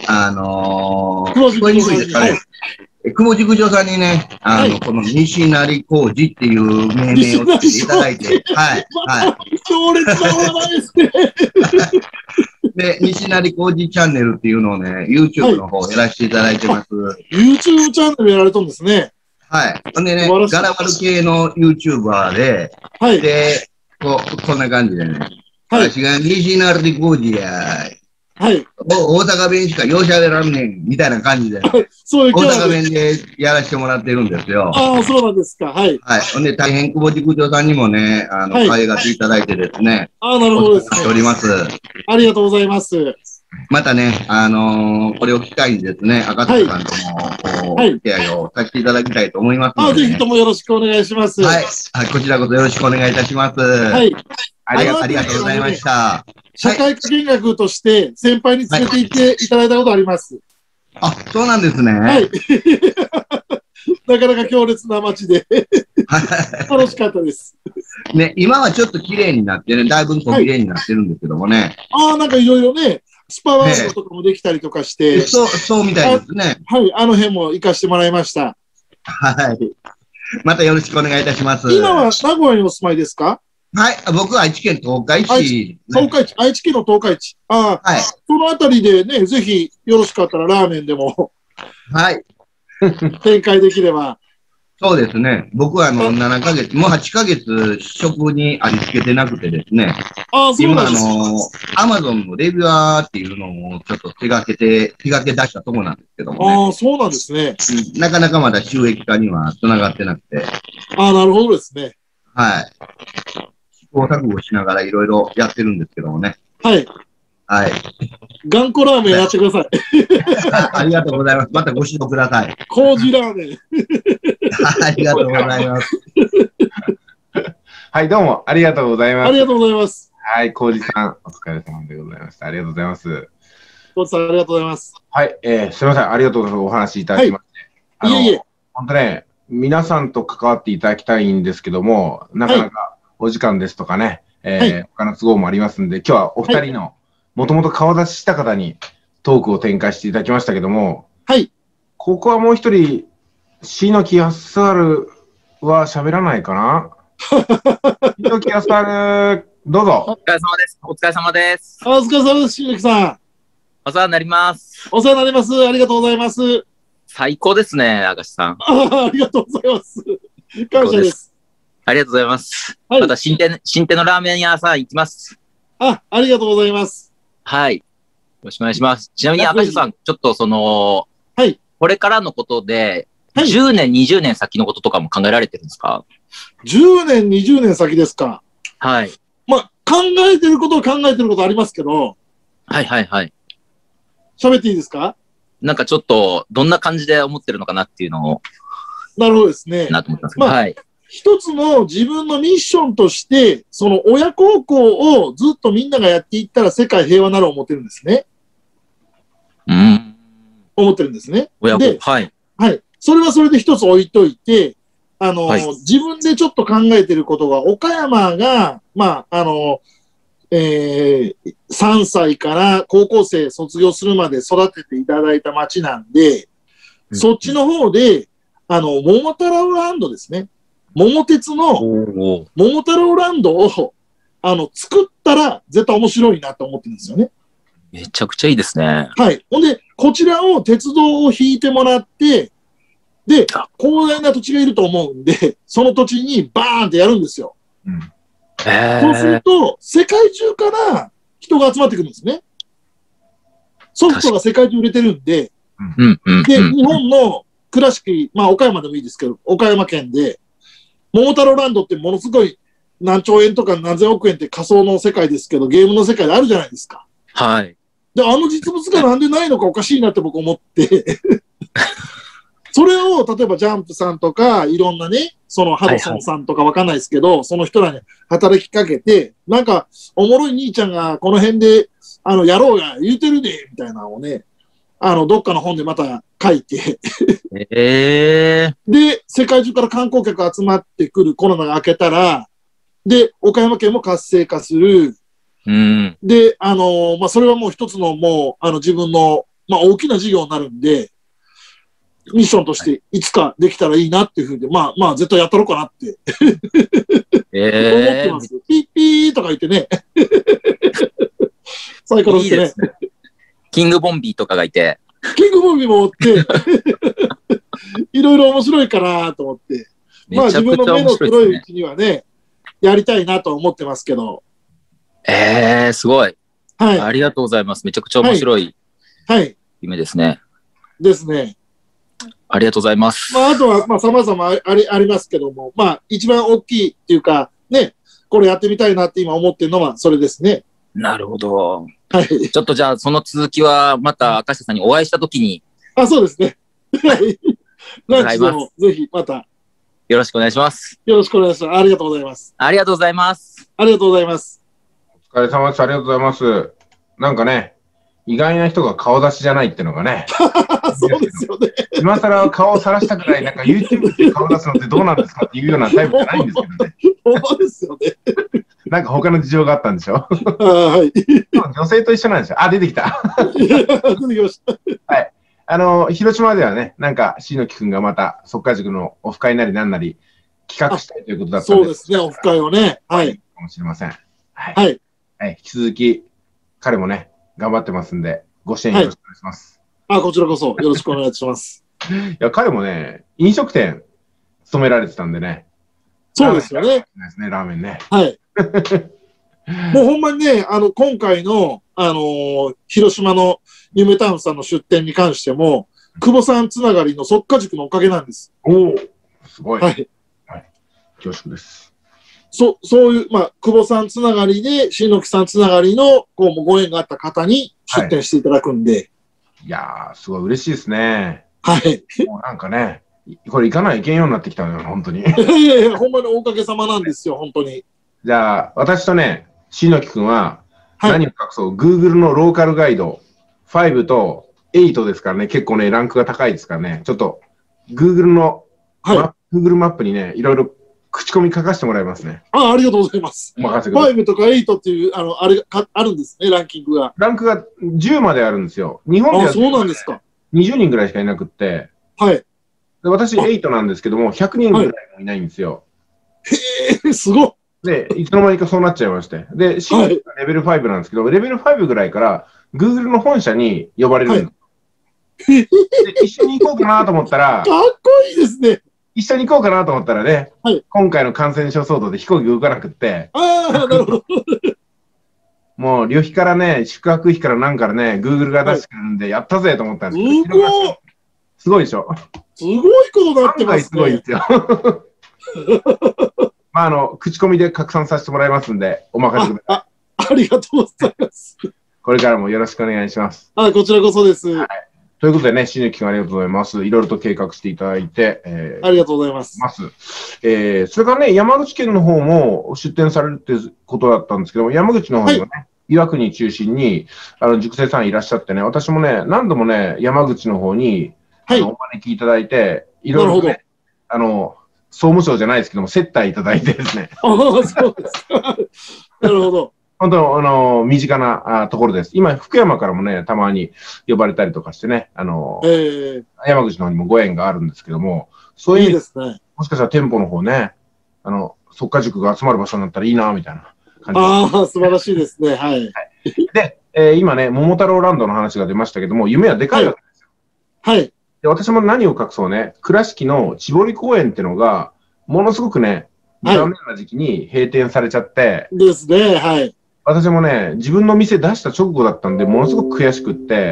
聞こえにくいですかね。久保塾長さんにね、この西成浩二っていう命名をつけていただいて、はい、はい。 強烈な話題ですね。 で、西成浩二チャンネルっていうのをね、YouTube の方やらせていただいてます。 YouTube チャンネルやられたんですね。 はい。ほんでね、ガラバル系の YouTuber で、 はい。 で、こんな感じでね、 はい。 私が西成浩二や、 はい。 大阪弁しかようしゃべらんねん、みたいな感じで、 そういう大阪弁でやらせてもらってるんですよ。 ああ、そうなんですか。はい。 はい。ほんで、大変久保塾長さんにもね、可愛がっていただいてですね。 ああ、なるほどですね。 おります。 ありがとうございます。 またね、これを機会にですね、赤塚さんとも、お付き合いをさせていただきたいと思いますので、ね。 ぜひともよろしくお願いします。 はい。こちらこそよろしくお願いいたします。はい。ありがとうございました。 社会科見学として先輩に連れて行っていただいたことあります。 あ、そうなんですね。 はい。なかなか強烈な街で楽しかったです。 ね、今はちょっと綺麗になってね、だいぶ綺麗になってるんですけどもね。 ああ、なんかいろいろね、スパワールドとかもできたりとかして。 そうみたいですね。 はい、あの辺も行かしてもらいました。 はい。またよろしくお願いいたします。 今は名古屋にお住まいですか？ はい。僕は愛知県東海市。 愛知県の東海地。ああ、はい。そのあたりでね、ぜひよろしかったらラーメンでも。 はい。 展開できれば。 そうですね。僕は7ヶ月、もう8ヶ月、食にありつけてなくてですね。 ああ、そうなんです。 今、アマゾンのレビュアーっていうのをちょっと手掛け出したところなんですけどもね。 ああ、そうなんですね。 なかなかまだ収益化には繋がってなくて。 ああ、なるほどですね。 はい。試行錯誤しながらいろいろやってるんですけどもね。 はい。 はい。 頑固ラーメンやってください。 ありがとうございます。またご指導ください。 麹ラーメン。 ありがとうございます。 はい、どうもありがとうございます。 ありがとうございます。 はい、麹さん、お疲れ様でございました。ありがとうございます。 麹さん、ありがとうございます。 はい、すみません、ありがとうございます。お話しいただきまして。 いえいえ。 本当ね、皆さんと関わっていただきたいんですけども、なかなかお時間ですとかね、他の都合もありますんで、今日はお二人の、もともと顔出しした方にトークを展開していただきましたけども、 はい。 ここはもう一人、椎木康晴は喋らないかな椎木康晴、どうぞ。 お疲れ様です。お疲れ様です。 お疲れ様です、椎木さん。 お世話になります。 お世話になります。ありがとうございます。 最高ですね、明石さん。 ありがとうございます。感謝です。 ありがとうございます。はい、また新店のラーメン屋さん行きます。 ありがとうございます。 はい。よろしくお願いします。ちなみに明石さん、ちょっとはい。 これからのことで、10年、20年先のこととかも考えられてるんですか ？10年、20年先ですか。 はい。 まあ、考えてることは考えてることありますけど。 はいはいはい。 喋っていいですか？ なんかちょっと、どんな感じで思ってるのかなっていうのを。 なるほどですね。 なと思ったんですけど。はい。 一つの自分のミッションとして、その親孝行をずっとみんながやっていったら世界平和なる思ってるんですね。思ってるんですね。 親孝行。はい。 はい。それはそれで一つ置いといて、自分でちょっと考えてることが、岡山が、3歳から高校生卒業するまで育てていただいた町なんで、そっちの方で、桃太郎ランドですね。桃鉄の桃太郎ランドを、作ったら絶対面白いなと思ってるんですよね。 めちゃくちゃいいですね。 はい。ほんで、こちらを鉄道を引いてもらって、で、広大な土地がいると思うんで、その土地にバーンってやるんですよ。そうすると、世界中から人が集まってくるんですね。ソフトが世界中売れてるんで、で、日本の倉敷、岡山でもいいですけど、岡山県で、桃太郎ランドってものすごい何兆円とか何千億円って仮想の世界ですけど、ゲームの世界であるじゃないですか。 はい。 で、実物がなんでないのかおかしいなって僕思ってそれを、例えばジャンプさんとか、いろんなね、そのハドソンさんとかわかんないですけど、その人らに働きかけて、なんか、おもろい兄ちゃんがこの辺で、やろうや、言うてるで、みたいなのをね、どっかの本でまた書いてえで、世界中から観光客集まってくるコロナが明けたら、で、岡山県も活性化する。 うん。 で、まあ、それはもう一つのもう、自分の、まあ、大きな事業になるんで、ミッションとしていつかできたらいいなっていうふうに、まあ、絶対やったろうかなって思ってます。ピッピーとか言ってね。サイコロってね。 いいですね。キングボンビーとかがいて。 キングボンビーもおって、いろいろ面白いかなと思って。まあ自分の目の黒いうちにはね、やりたいなと思ってますけど。 すごい。 はい。 ありがとうございます。めちゃくちゃ面白い夢ですね。 ですね。 ありがとうございます。 まああとは、まあ様々ありますけども、まあ一番大きいっていうか、ね、これやってみたいなって今思ってるのはそれですね。 なるほど。 はい。 ちょっとじゃあその続きはまた明石さんにお会いしたときに。 そうですね。はい。ランチでもぜひまた。 よろしくお願いします。 よろしくお願いします。ありがとうございます。 ありがとうございます。 ありがとうございます。 お疲れ様です。ありがとうございます。なんかね、意外な人が顔出しじゃないっていうのがね。 そうですよね。 今更顔を晒したくない、なんか YouTube で顔出すのってどうなんですかっていうようなタイプじゃないんですけどね。 そうですよね。 なんか他の事情があったんでしょ。 はい。 女性と一緒なんですよ。出てきた。 出てきました。 はい。広島ではね、なんか、篠木くんがまた、即家塾のオフ会なりなんなり、企画したいということだったんで。 そうですね、オフ会をね。はい。 かもしれません。 はい。 はい。引き続き、彼もね、頑張ってますんで、ご支援よろしくお願いします。 こちらこそよろしくお願いします。 いや、彼もね、飲食店勤められてたんでね。 そうですよね。 ラーメンね。 はい。もうほんまにね、今回の、広島の夢タウンさんの出店に関しても、久保さんつながりの即家塾のおかげなんです。 おお、すごい。 はい。 はい。恐縮です。 そういう、まあ、久保さんつながりで、新木さんつながりの、ご縁があった方に出店していただくんで。 いやー、すごい嬉しいですね。 はい。 もうなんかね、これ行かないといけんようになってきたのよ、本当に。 いやいや、ほんまにおかげさまなんですよ、本当に。 じゃあ、私とね、篠木くんは、何を隠そう、Google のローカルガイド、5と8ですからね、結構ね、ランクが高いですからね、ちょっと、Google の、Google マップにね、いろいろ口コミ書かせてもらいますね。 ありがとうございます。 お任せください。 5とか8っていう、あれがあるんですね、ランキングが。 ランクが10まであるんですよ。日本では、 そうなんですか。 20人ぐらいしかいなくって、 はい。 で私8なんですけども、100人ぐらいもいないんですよ。 へえ、すごっ。 で、いつの間にかそうなっちゃいまして。で、新規がレベル5なんですけど、レベル5ぐらいから、Google の本社に呼ばれるんです。で一緒に行こうかなと思ったら、 かっこいいですね。 一緒に行こうかなと思ったらね、今回の感染症騒動で飛行機動かなくって、 なるほど。 もう旅費からね、宿泊費からなんからね、Google が出してくるんで、やったぜと思ったんですけど、すごいでしょ。 すごいことになってますね。 すごいですよ。まあ、口コミで拡散させてもらいますんで、お任せください。 ありがとうございます。 これからもよろしくお願いします。 こちらこそです。 ということでね、篠木君ありがとうございます。いろいろと計画していただいて、 ありがとうございます。 それからね、山口県の方も出店されるってことだったんですけども、山口の方にはね、岩国中心に、塾生さんいらっしゃってね、私もね、何度もね、山口の方に、お招きいただいて、いろいろね、総務省じゃないですけども、接待いただいてですね。 そうですか。なるほど。 本当、身近なところです。今、福山からもね、たまに呼ばれたりとかしてね、山口の方にもご縁があるんですけども、そういう意味ですね。もしかしたら店舗の方ね、即家塾が集まる場所になったらいいな、みたいな感じ。 素晴らしいですね。はい。 で、今ね、桃太郎ランドの話が出ましたけども、夢はでかいわけですよ。 はい。 で、私も何を隠そうね、倉敷の千堀公園っていうのが、ものすごくね、残念な時期に閉店されちゃって。 ですね、はい。 私もね、自分の店出した直後だったんで、ものすごく悔しくって。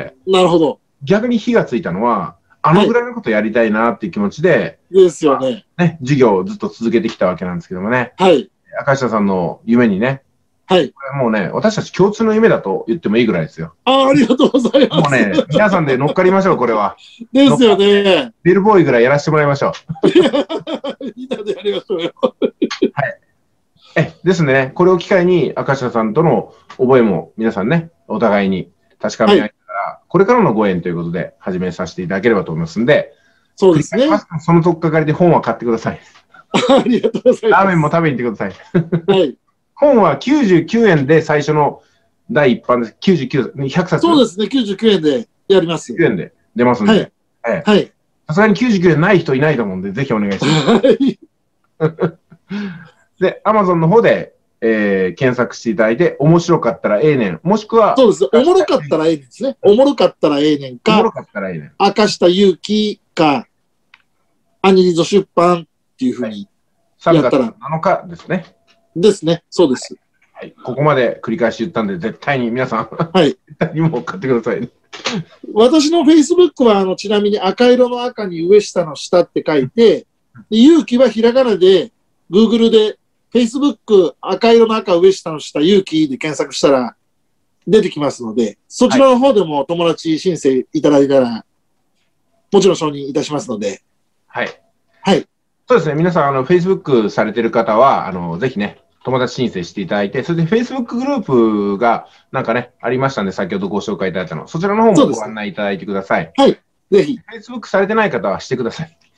なるほど。 逆に火がついたのは、ぐらいのことやりたいなっていう気持ちで。 ですよね。 ね、授業をずっと続けてきたわけなんですけどもね。 はい。 赤下さんの夢にね。 はい。 これもうね、私たち共通の夢だと言ってもいいぐらいですよ。 ありがとうございます。 もうね、皆さんで乗っかりましょう、これは。 ですよね。 ベルボーイぐらいやらせてもらいましょう。 みんなでやりましょうよ。 はい。ですね、これを機会に、赤下さんとの覚えも皆さんね、お互いに確かめ合いながら、ここれからのご縁ということで始めさせていただければと思いますんで、 そうですね。 そのとっかかりで本は買ってください。 ありがとうございます。 ラーメンも食べに行ってください。 はい。 本は99円で最初の第一版です。99、100冊。 そうですね、99円でやります。 99円で出ますんで。 はい。 さすがに99円ない人いないと思うんで、ぜひお願いします。はい。で、Amazon の方で、検索していただいて、面白かったらええねん。もしくは、 そうです。おもろかったらええねんですね。おもろかったらええねんか、 おもろかったらええねん。 明下勇気か、アニリゾ出版っていうふうにやったら。 3月7日ですね。 ですね。そうです。 はい。ここまで繰り返し言ったんで、絶対に皆さん、 はい。 絶対にもう買ってください。 私の Facebook は、ちなみに赤色の赤に上下の下って書いて、勇気はひらがなで、Google で、Facebook 赤色の赤上下の下勇気で検索したら出てきますので、そちらの方でも友達申請いただいたら、もちろん承認いたしますので。 はい。 はい。 そうですね。皆さん、Facebook されてる方は、ぜひね、友達申請していただいて、それで Facebook グループがなんかね、ありましたんで、先ほどご紹介いただいたの。そちらの方もご案内いただいてください。 はい。ぜひ。 Facebook されてない方はしてください。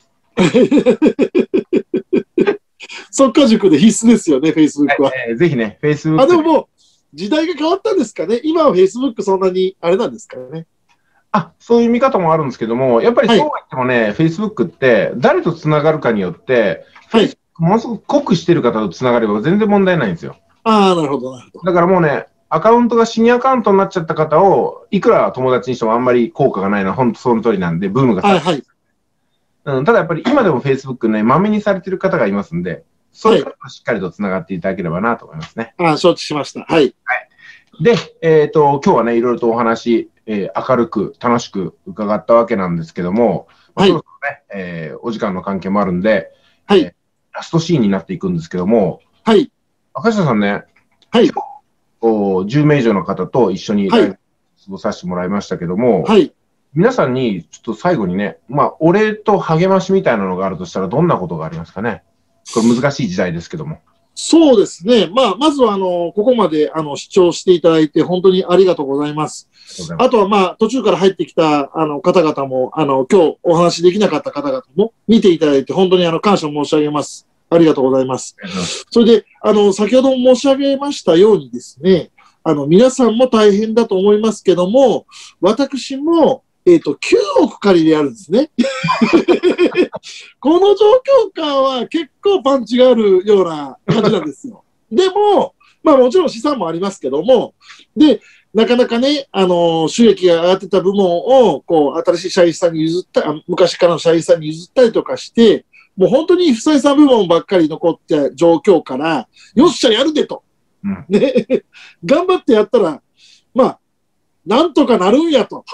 速稼塾で必須ですよね、Facebook は。 ぜひね、Facebook。 でももう、時代が変わったんですかね。今は Facebook そんなにあれなんですかね。 そういう見方もあるんですけども、やっぱりそうは言ってもね、Facebook って誰とつながるかによって、 はい。 ものすごく濃くしてる方とつながれば全然問題ないんですよ。 なるほど、なるほど。 だからもうね、アカウントがシニアアカウントになっちゃった方を、いくら友達にしてもあんまり効果がないのは本当その通りなんで、ブームがはい、はい。 ただやっぱり今でも Facebook ね、まめにされてる方がいますんで、そういう方としっかりとつながっていただければなと思いますね。 承知しました。はい。 で、今日はね、いろいろとお話、明るく楽しく伺ったわけなんですけども、そろそろね、お時間の関係もあるんで、 はい。 ラストシーンになっていくんですけども、 はい。 赤下さんね、 はい。 10名以上の方と一緒に過ごさせてもらいましたけども、はい。皆さんにちょっと最後にね、お礼と励ましみたいなのがあるとしたらどんなことがありますかね。これ難しい時代ですけども。 そうですね。まずは、ここまで、視聴していただいて、本当にありがとうございます。あとは、途中から入ってきた、方々も、今日お話しできなかった方々も見ていただいて、本当に、感謝申し上げます。ありがとうございます。それで、先ほども申し上げましたようにですね、皆さんも大変だと思いますけども、私も、9億借りでやるんですね。この状況下は結構パンチがあるような感じなんですよ。でも、もちろん資産もありますけども、で、なかなかね、収益が上がってた部門を、新しい社員さんに譲った、昔からの社員さんに譲ったりとかして、もう本当に不採算部門ばっかり残った状況から、よっしゃ、やるでと。ね、頑張ってやったら、なんとかなるんやと。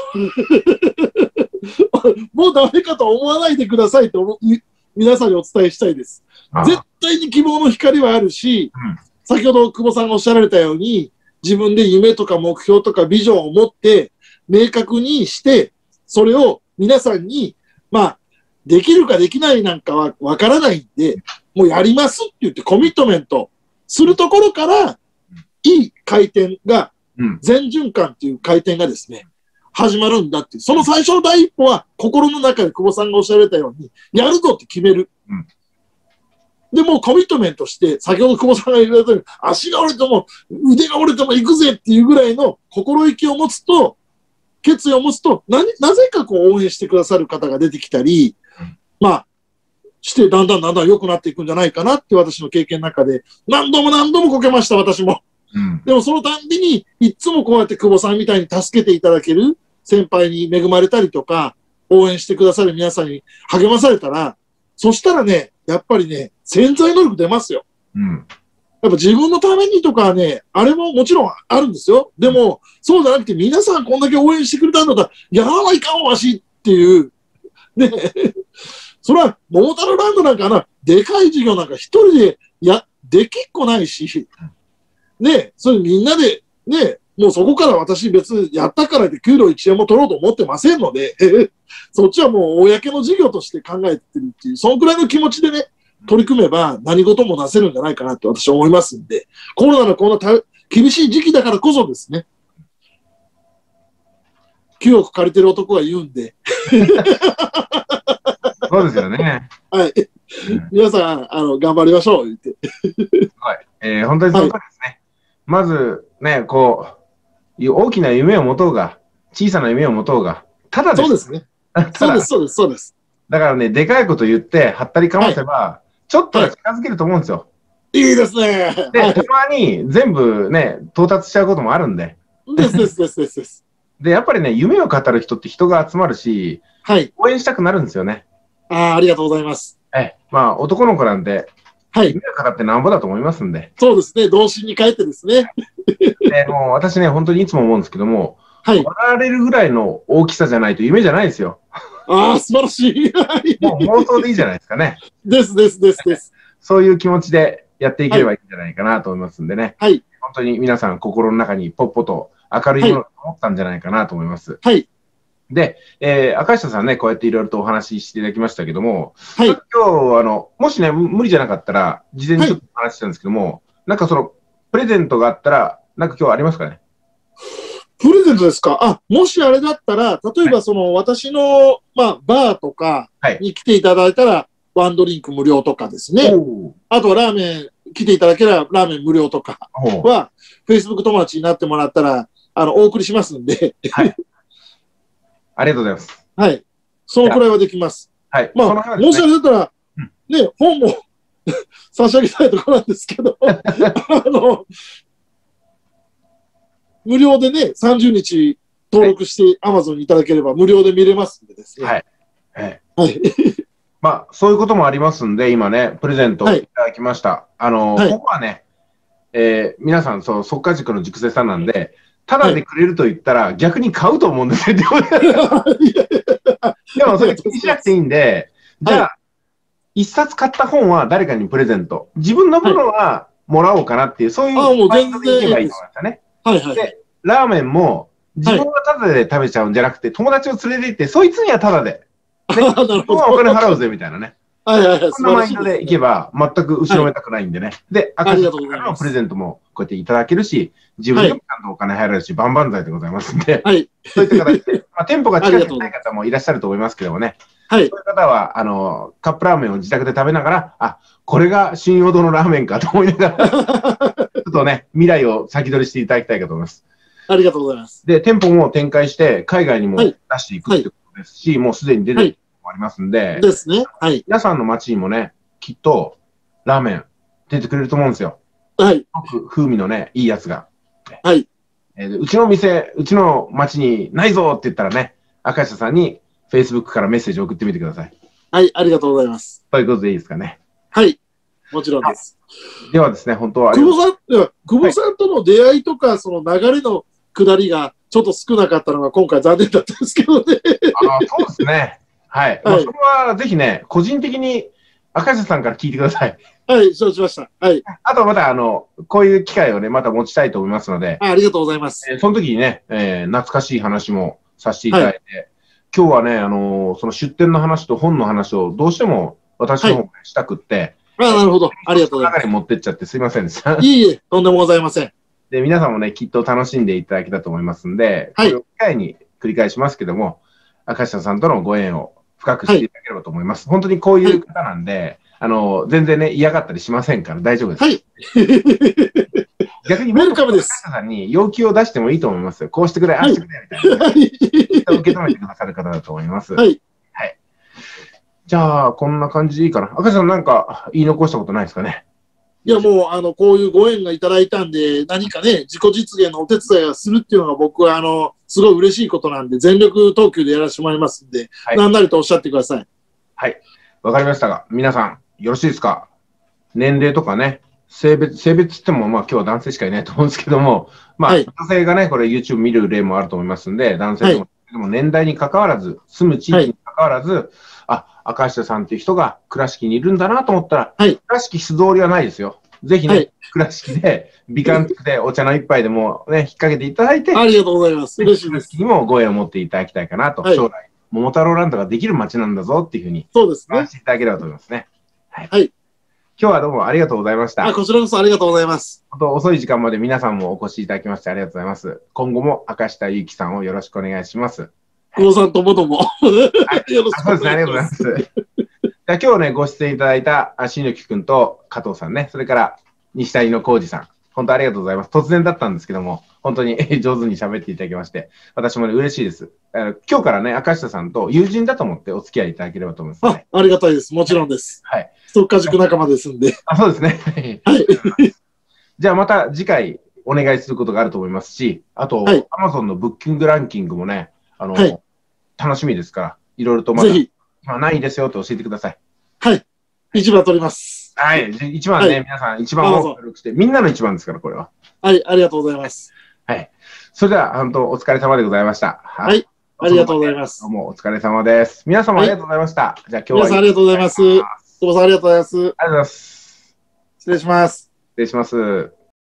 もうダメかと思わないでくださいと皆さんにお伝えしたいです。絶対に希望の光はあるし、先ほど久保さんがおっしゃられたように、自分で夢とか目標とかビジョンを持って明確にして、それを皆さんに、できるかできないなんかはわからないんで、もうやりますって言ってコミットメントするところから、いい回転が、全循環っていう回転がですね、始まるんだっていう。その最初の第一歩は、心の中で久保さんがおっしゃられたように、やるぞって決める。で、もうコミットメントして、先ほど久保さんが言われたように、足が折れても、腕が折れても行くぜっていうぐらいの心意気を持つと、決意を持つと、なぜか応援してくださる方が出てきたり、してだんだん良くなっていくんじゃないかなって私の経験の中で、何度もこけました、私も。でもそのたんびに、いつもこうやって久保さんみたいに助けていただける先輩に恵まれたりとか、応援してくださる皆さんに励まされたら、そしたらね、やっぱりね、潜在能力出ますよ。やっぱ自分のためにとかね、あれももちろんあるんですよ。でも、そうじゃなくて皆さんこんだけ応援してくれたんだったら、やらないかんわしっていう。ね、それは、桃太郎ランドなんかでかい事業なんか一人でできっこないし、ね、それみんなで、ね、もうそこから私別にやったからで給料1円も取ろうと思ってませんので、そっちはもう公の事業として考えてるっていう、そのくらいの気持ちでね、取り組めば何事もなせるんじゃないかなって私は思いますんで、コロナのこんな厳しい時期だからこそですね、 9億借りてる男が言うんで。 そうですよね。 はい。皆さん、頑張りましょう、言って。 はい。本当にその通りですね。まず、ね、こう、大きな夢を持とうが、小さな夢を持とうが、ただです。 そうですね。そうです、そうです、そうです。 だからね、でかいこと言って、はったりかませば、ちょっとは近づけると思うんですよ。 いいですね。 で、たまに全部ね、到達しちゃうこともあるんで。 です。 で、やっぱりね、夢を語る人って人が集まるし、 はい。 応援したくなるんですよね。 ありがとうございます。 まあ、男の子なんで、 はい。 夢を語ってなんぼだと思いますんで。 そうですね。童心に帰ってですね。 もう私ね、本当にいつも思うんですけども、 はい。 笑われるぐらいの大きさじゃないと夢じゃないですよ。 素晴らしい。 もう妄想でいいじゃないですかね。 です。 そういう気持ちでやっていければいいんじゃないかなと思いますんでね。 はい。 本当に皆さん心の中にポッポと明るいものが持ったんじゃないかなと思います。 はい。 で、赤下さんね、こうやっていろいろとお話ししていただきましたけども、 はい。 今日、もしね、無理じゃなかったら、事前にちょっとお話ししたんですけども、なんかその、プレゼントがあったら、なんか今日ありますかね？ プレゼントですか？もしあれだったら、例えば私の、バーとかに来ていただいたら、ワンドリンク無料とかですね。あとはラーメン、来ていただければラーメン無料とかは、Facebook 友達になってもらったら、お送りしますんで。 はい。ありがとうございます。 はい。そのくらいはできます。 はい。 もしあれだったら、ね、本も差し上げたいところなんですけど、無料でね、30日登録して Amazon にいただければ無料で見れますんでですね。 はい。まあ、そういうこともありますんで、今ね、プレゼントいただきました。ここはね、皆さん、速稼塾の塾生さんなんで、ただでくれると言ったら、逆に買うと思うんですよ。でも、それ気にしなくていいんで、じゃあ、一冊買った本は誰かにプレゼント。自分のものはもらおうかなっていう、そういうマインドでいけばいいと思いましたね。で、ラーメンも、自分はタダで食べちゃうんじゃなくて、友達を連れて行って、そいつにはタダで。自分はお金払うぜ、みたいなね。そんなマインドでいけば、全く後ろめたくないんでね。で、赤字からのプレゼントもこうやっていただけるし、自分でもちゃんとお金入るし、万々歳でございますんで、そういった形で、店舗が近くにない方もいらっしゃると思いますけどもね、そういう方は、カップラーメンを自宅で食べながら、これが新陽堂のラーメンかと思いながら、ちょっとね、未来を先取りしていただきたいかと思います。 ありがとうございます。 で、店舗も展開して、海外にも出していくということですし、もうすでに出てるもありますんで、 ですね。はい。 皆さんの街にもね、きっと、ラーメン出てくれると思うんですよ。 はい。 風味のね、いいやつが。 はい。 うちの店、うちの街にないぞって言ったらね、赤下さんに Facebook からメッセージを送ってみてください。 はい、ありがとうございます。 ということでいいですかね。 はい。もちろんです。 ではですね、本当は。 久保さんとの出会いとか、その流れの下りがちょっと少なかったのが今回残念だったんですけどね。 そうですね。はい。それはぜひね、個人的に赤下さんから聞いてください。 はい、承知しました。はい。 あとまた、こういう機会をね、また持ちたいと思いますので。 ありがとうございます。 その時にね、懐かしい話もさせていただいて、今日はね、その出店の話と本の話をどうしても私の方がしたくって、 なるほど。ありがとうございます。 中に持ってっちゃってすいませんでした。 いえ、とんでもございません。 で、皆さんもね、きっと楽しんでいただけたと思いますんで、これを機会に繰り返しますけども、赤下さんとのご縁を深くしていただければと思います。本当にこういう方なんで、全然ね、嫌がったりしませんから大丈夫です。 はい。 逆に、 ウェルカムです。 赤下さんに要求を出してもいいと思いますよ。こうしてくれ、ああしてくれ、みたいな。受け止めてくださる方だと思います。 はい。 はい。じゃあ、こんな感じでいいかな。赤下さんなんか言い残したことないですかね。 いや、もう、こういうご縁がいただいたんで、何かね、自己実現のお手伝いをするっていうのが僕は、すごい嬉しいことなんで、全力投球でやらせてもらいますんで、何なりとおっしゃってください。 はい。わかりましたが、皆さん、よろしいですか？年齢とかね、性別って言っても、まあ今日は男性しかいないと思うんですけども、まあ、女性がね、これ YouTube 見る例もあると思いますんで、男性でも年代に関わらず、住む地域に関わらず、赤下さんっていう人が倉敷にいるんだなと思ったら、倉敷素通りはないですよ。ぜひね、倉敷で、美観地区でお茶の一杯でもね、引っ掛けていただいて、 ありがとうございます。嬉しいです。 にもご縁を持っていただきたいかなと、将来、桃太郎ランドができる街なんだぞっていうふうに、 そうですね。 していただければと思いますね。 はい。 今日はどうもありがとうございました。 こちらこそありがとうございます。 本当遅い時間まで皆さんもお越しいただきましてありがとうございます。今後も明下ゆうきさんをよろしくお願いします。 久保さんともども。よろしくお願いします。 そうですね、ありがとうございます。じゃあ今日ね、ご出演いただいた新木くんと加藤さんね、それから西谷の浩二さん、本当ありがとうございます。突然だったんですけども、本当に上手に喋っていただきまして、私もね、嬉しいです。今日からね、明下さんと友人だと思ってお付き合いいただければと思います、ね。 ありがたいです。もちろんです。 はい。 ストッカー塾仲間ですんで。 そうですね。はい。じゃあまた次回お願いすることがあると思いますし、あと、Amazon のブッキングランキングもね、楽しみですから、いろいろとまた、今何位ですよって教えてください。 はい。1番取ります。 はい。1番ね、皆さん1番を協力して、みんなの1番ですから、これは。 はい、ありがとうございます。 はい。それでは、本当お疲れ様でございました。 はい。ありがとうございます。 どうもお疲れ様です。皆様ありがとうございました。じゃあ今日は。 皆さんありがとうございます。久保さんありがとうございます。ありがとうございます。 失礼します。 失礼します。